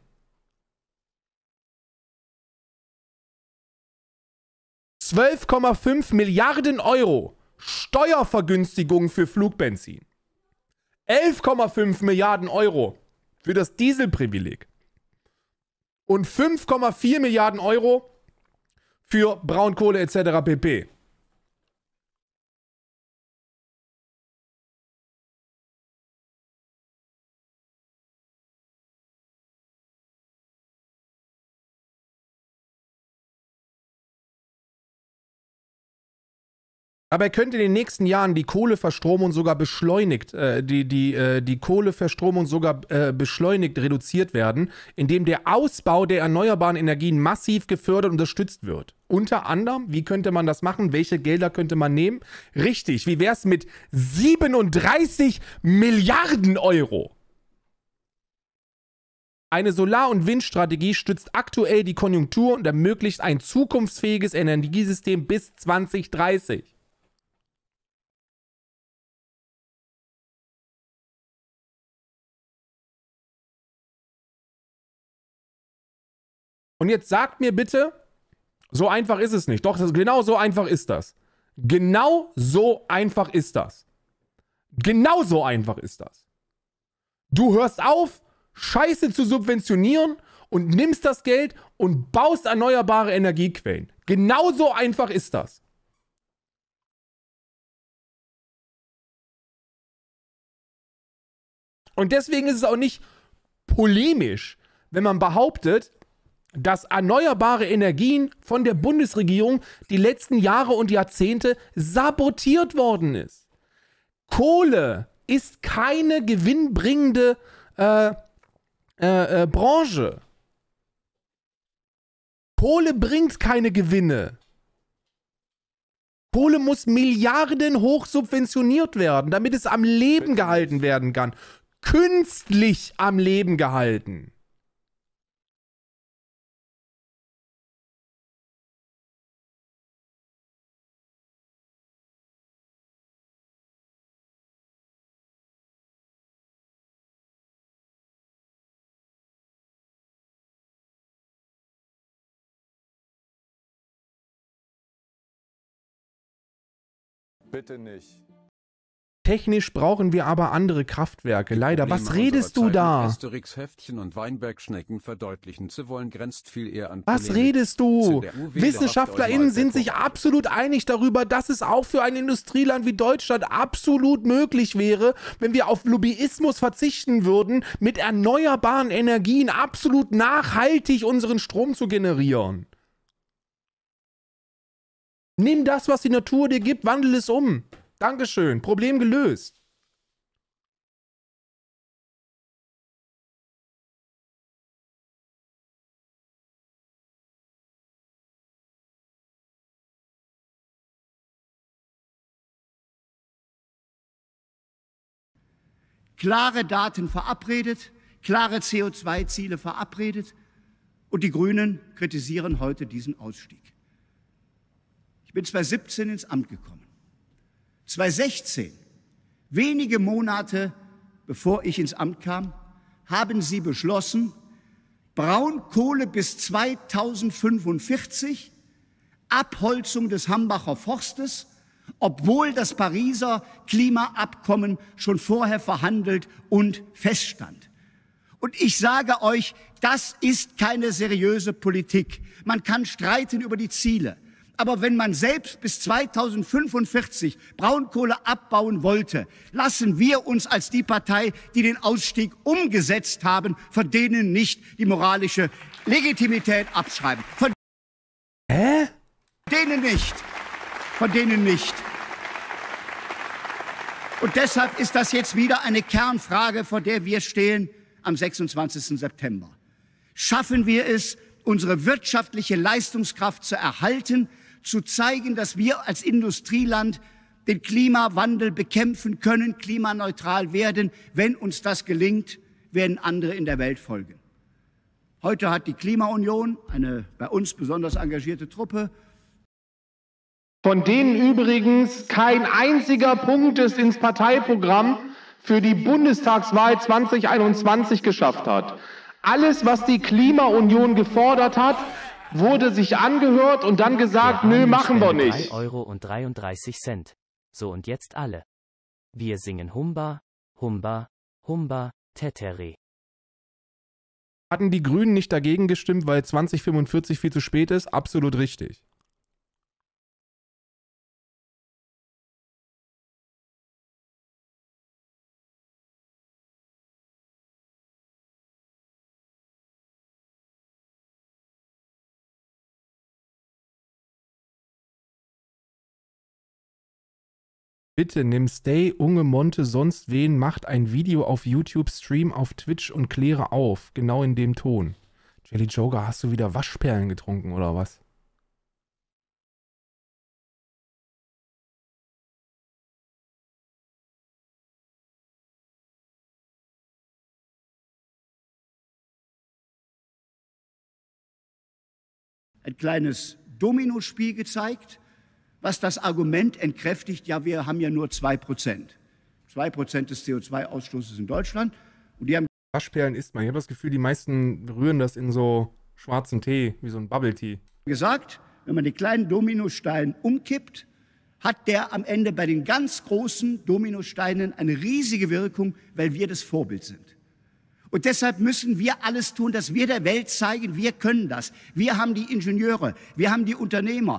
zwölf Komma fünf Milliarden Euro Steuervergünstigung für Flugbenzin. elf Komma fünf Milliarden Euro für das Dieselprivileg. Und fünf Komma vier Milliarden Euro für Braunkohle et cetera pp. Dabei könnte in den nächsten Jahren die Kohleverstromung sogar beschleunigt, äh, die, die, äh, die Kohleverstromung sogar äh, beschleunigt reduziert werden, indem der Ausbau der erneuerbaren Energien massiv gefördert und unterstützt wird. Unter anderem, wie könnte man das machen? Welche Gelder könnte man nehmen? Richtig, wie wäre es mit siebenunddreißig Milliarden Euro? Eine Solar- und Windstrategie stützt aktuell die Konjunktur und ermöglicht ein zukunftsfähiges Energiesystem bis zwanzig dreißig. Und jetzt sagt mir bitte, so einfach ist es nicht. Doch, das, genau so einfach ist das. Genau so einfach ist das. Genau so einfach ist das. Du hörst auf, Scheiße zu subventionieren und nimmst das Geld und baust erneuerbare Energiequellen. Genau so einfach ist das. Und deswegen ist es auch nicht polemisch, wenn man behauptet, dass erneuerbare Energien von der Bundesregierung die letzten Jahre und Jahrzehnte sabotiert worden ist. Kohle ist keine gewinnbringende äh, äh, äh, Branche. Kohle bringt keine Gewinne. Kohle muss Milliarden hoch subventioniert werden, damit es am Leben gehalten werden kann. Künstlich am Leben gehalten. Bitte nicht. Technisch brauchen wir aber andere Kraftwerke. Leider. Probleme Was redest du unserer Zeit da? mit Asterix-Heftchen und Weinbergschnecken verdeutlichen zu wollen, grenzt viel eher an Was Polemik. redest du? C D U-Wähler WissenschaftlerInnen habt euch mal sind sich vorbereitet. absolut einig darüber, dass es auch für ein Industrieland wie Deutschland absolut möglich wäre, wenn wir auf Lobbyismus verzichten würden, mit erneuerbaren Energien absolut nachhaltig unseren Strom zu generieren. Nimm das, was die Natur dir gibt, wandel es um. Dankeschön. Problem gelöst. klare Daten verabredet, klare C O zwei Ziele verabredet. Und die Grünen kritisieren heute diesen Ausstieg. Ich bin zweitausendsiebzehn ins Amt gekommen. zweitausendsechzehn, wenige Monate bevor ich ins Amt kam, haben Sie beschlossen, Braunkohle bis zweitausendfünfundvierzig, Abholzung des Hambacher Forstes, obwohl das Pariser Klimaabkommen schon vorher verhandelt und feststand. Und ich sage euch, das ist keine seriöse Politik. Man kann streiten über die Ziele. Aber wenn man selbst bis zweitausendfünfundvierzig Braunkohle abbauen wollte, lassen wir uns als die Partei, die den Ausstieg umgesetzt haben, von denen nicht die moralische Legitimität abschreiben. Von Hä? denen nicht. Von denen nicht. Und deshalb ist das jetzt wieder eine Kernfrage, vor der wir stehen am sechsundzwanzigsten September. Schaffen wir es, unsere wirtschaftliche Leistungskraft zu erhalten, zu zeigen, dass wir als Industrieland den Klimawandel bekämpfen können, klimaneutral werden. Wenn uns das gelingt, werden andere in der Welt folgen. Heute hat die Klimaunion, eine bei uns besonders engagierte Truppe, von denen übrigens kein einziger Punkt es ins Parteiprogramm für die Bundestagswahl zweitausendeinundzwanzig geschafft hat. Alles, was die Klimaunion gefordert hat, wurde sich angehört und dann gesagt, nö, machen wir nicht. drei Euro und dreiunddreißig Cent. So und jetzt alle. Wir singen Humba, Humba, Humba, Tetere. Hatten die Grünen nicht dagegen gestimmt, weil zweitausendfünfundvierzig viel zu spät ist? Absolut richtig. Bitte nimm Stay, Unge, Monte, sonst wen, macht ein Video auf YouTube, Stream auf Twitch und kläre auf. Genau in dem Ton. Jelly Joker, hast du wieder Waschperlen getrunken oder was? ein kleines Dominospiel gezeigt, was das Argument entkräftigt, ja, wir haben ja nur zwei Prozent. zwei Prozent des C O zwei Ausstoßes in Deutschland. Und die haben Waschperlen isst man. Ich habe das Gefühl, die meisten rühren das in so schwarzen Tee, wie so ein Bubble Tea. gesagt, wenn man den kleinen Dominostein umkippt, hat der am Ende bei den ganz großen Dominosteinen eine riesige Wirkung, weil wir das Vorbild sind. Und deshalb müssen wir alles tun, dass wir der Welt zeigen, wir können das. Wir haben die Ingenieure, wir haben die Unternehmer.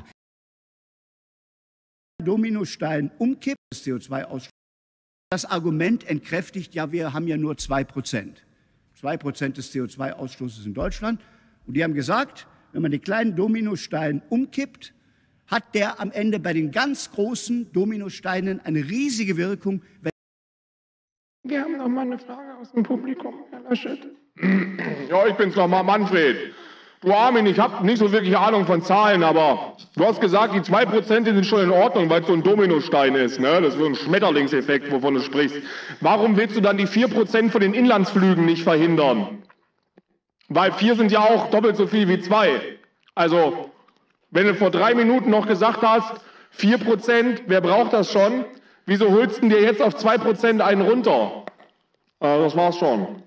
Dominostein umkippt, das C O zwei Ausstoß. Das Argument entkräftigt, ja, wir haben ja nur zwei Prozent. zwei Prozent des C O zwei Ausstoßes in Deutschland. Und die haben gesagt, wenn man den kleinen Dominostein umkippt, hat der am Ende bei den ganz großen Dominosteinen eine riesige Wirkung. Wir haben noch mal eine Frage aus dem Publikum, Herr Laschet. Ja, ich bin's noch mal, Manfred. Du Armin, ich habe nicht so wirklich Ahnung von Zahlen, aber du hast gesagt, die zwei Prozent sind schon in Ordnung, weil es so ein Dominostein ist. Ne? Das ist so ein Schmetterlingseffekt, wovon du sprichst. Warum willst du dann die vier Prozent von den Inlandsflügen nicht verhindern? Weil vier sind ja auch doppelt so viel wie zwei. Also, wenn du vor drei Minuten noch gesagt hast, vier Prozent, wer braucht das schon? Wieso holst du dir jetzt auf zwei Prozent einen runter? Äh, das war's schon.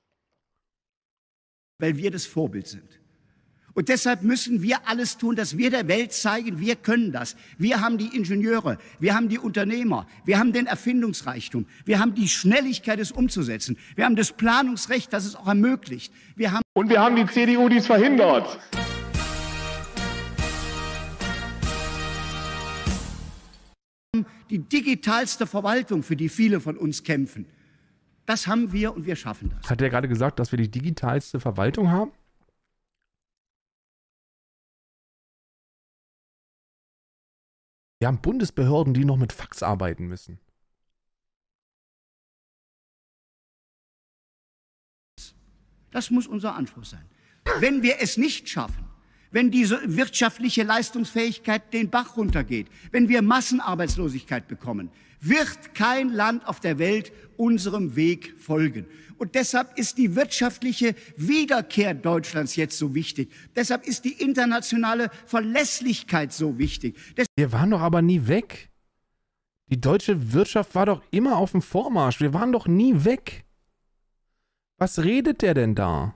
Weil wir das Vorbild sind. Und deshalb müssen wir alles tun, dass wir der Welt zeigen, wir können das. Wir haben die Ingenieure, wir haben die Unternehmer, wir haben den Erfindungsreichtum, wir haben die Schnelligkeit, es umzusetzen. Wir haben das Planungsrecht, das es auch ermöglicht. Wir haben Und wir haben die C D U, die es verhindert. die digitalste Verwaltung, für die viele von uns kämpfen. Das haben wir und wir schaffen das. Hat er gerade gesagt, dass wir die digitalste Verwaltung haben? Wir haben Bundesbehörden, die noch mit Fax arbeiten müssen. Das muss unser Anspruch sein. Wenn wir es nicht schaffen, wenn diese wirtschaftliche Leistungsfähigkeit den Bach runtergeht, wenn wir Massenarbeitslosigkeit bekommen, wird kein Land auf der Welt unserem Weg folgen. Und deshalb ist die wirtschaftliche Wiederkehr Deutschlands jetzt so wichtig. Deshalb ist die internationale Verlässlichkeit so wichtig. Des Wir waren doch aber nie weg. Die deutsche Wirtschaft war doch immer auf dem Vormarsch. Wir waren doch nie weg. Was redet der denn da?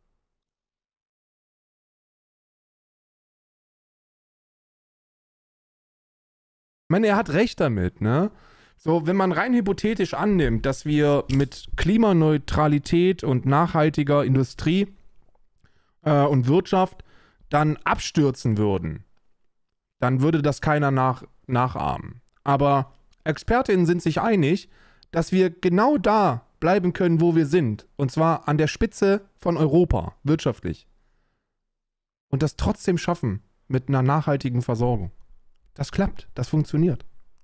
Ich meine, er hat recht damit, ne? So, wenn man rein hypothetisch annimmt, dass wir mit Klimaneutralität und nachhaltiger Industrie äh, und Wirtschaft dann abstürzen würden, dann würde das keiner nach, nachahmen. Aber ExpertInnen sind sich einig, dass wir genau da bleiben können, wo wir sind. Und zwar an der Spitze von Europa, wirtschaftlich. Und das trotzdem schaffen mit einer nachhaltigen Versorgung. Das klappt, das funktioniert.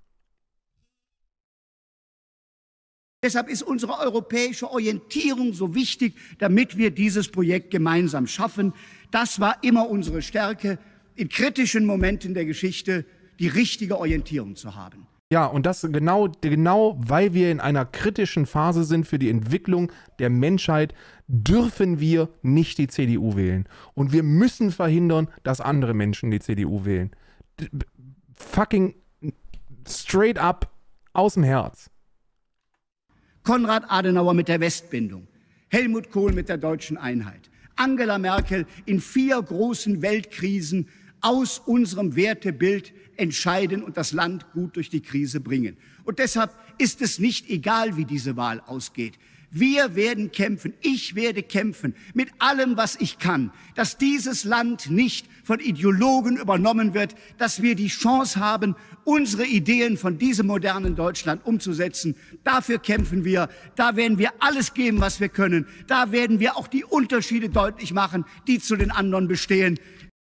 Deshalb ist unsere europäische Orientierung so wichtig, damit wir dieses Projekt gemeinsam schaffen. Das war immer unsere Stärke, in kritischen Momenten der Geschichte die richtige Orientierung zu haben. Ja, und das genau, genau, weil wir in einer kritischen Phase sind für die Entwicklung der Menschheit, dürfen wir nicht die C D U wählen. Und wir müssen verhindern, dass andere Menschen die C D U wählen. D- fucking straight up aus dem Herz. Konrad Adenauer mit der Westbindung, Helmut Kohl mit der deutschen Einheit, Angela Merkel in vier großen Weltkrisen aus unserem Wertebild entscheiden und das Land gut durch die Krise bringen. Und deshalb ist es nicht egal, wie diese Wahl ausgeht. Wir werden kämpfen, ich werde kämpfen mit allem, was ich kann, dass dieses Land nicht von Ideologen übernommen wird, dass wir die Chance haben, unsere Ideen von diesem modernen Deutschland umzusetzen. Dafür kämpfen wir, da werden wir alles geben, was wir können. Da werden wir auch die Unterschiede deutlich machen, die zu den anderen bestehen.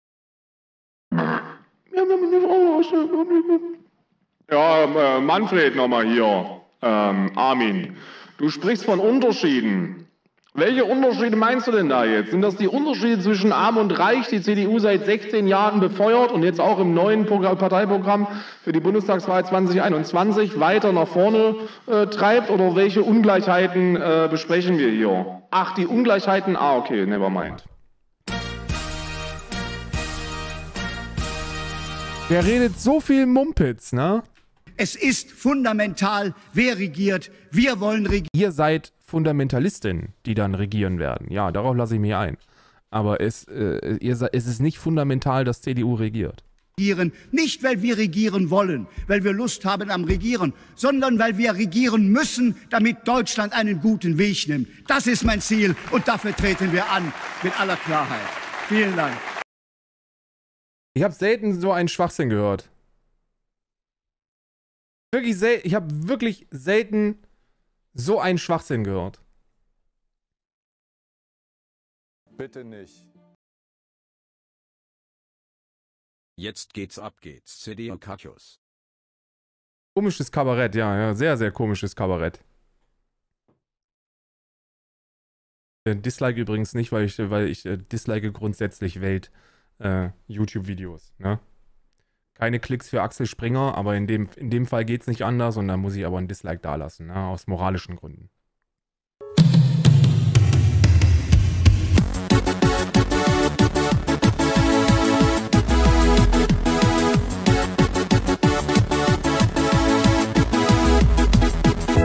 Ja, äh, Manfred nochmal hier, ähm, Armin. Du sprichst von Unterschieden. Welche Unterschiede meinst du denn da jetzt? Sind das die Unterschiede zwischen Arm und Reich, die C D U seit sechzehn Jahren befeuert und jetzt auch im neuen Parteiprogramm für die Bundestagswahl zwanzig einundzwanzig weiter nach vorne äh, treibt? Oder welche Ungleichheiten äh, besprechen wir hier? Ach, die Ungleichheiten? Ah, okay, never mind. Der redet so viel Mumpitz, ne? Es ist fundamental, wer regiert. Wir wollen regieren. Ihr seid Fundamentalistinnen, die dann regieren werden. Ja, darauf lasse ich mich ein. Aber es, äh, ihr, se- es ist nicht fundamental, dass C D U regiert. Nicht, weil wir regieren wollen, weil wir Lust haben am Regieren, sondern weil wir regieren müssen, damit Deutschland einen guten Weg nimmt. Das ist mein Ziel und dafür treten wir an, mit aller Klarheit. Vielen Dank. Ich habe selten so einen Schwachsinn gehört. Wirklich sel- ich habe wirklich selten so einen Schwachsinn gehört. Bitte nicht. Jetzt geht's ab geht's, C D U Kaktus. Komisches Kabarett, ja, ja, sehr, sehr komisches Kabarett. Äh, Dislike übrigens nicht, weil ich, weil ich äh, dislike grundsätzlich Welt äh, YouTube-Videos, ne? Keine Klicks für Axel Springer, aber in dem, in dem Fall geht's nicht anders und da muss ich aber ein Dislike dalassen, ne? Aus moralischen Gründen.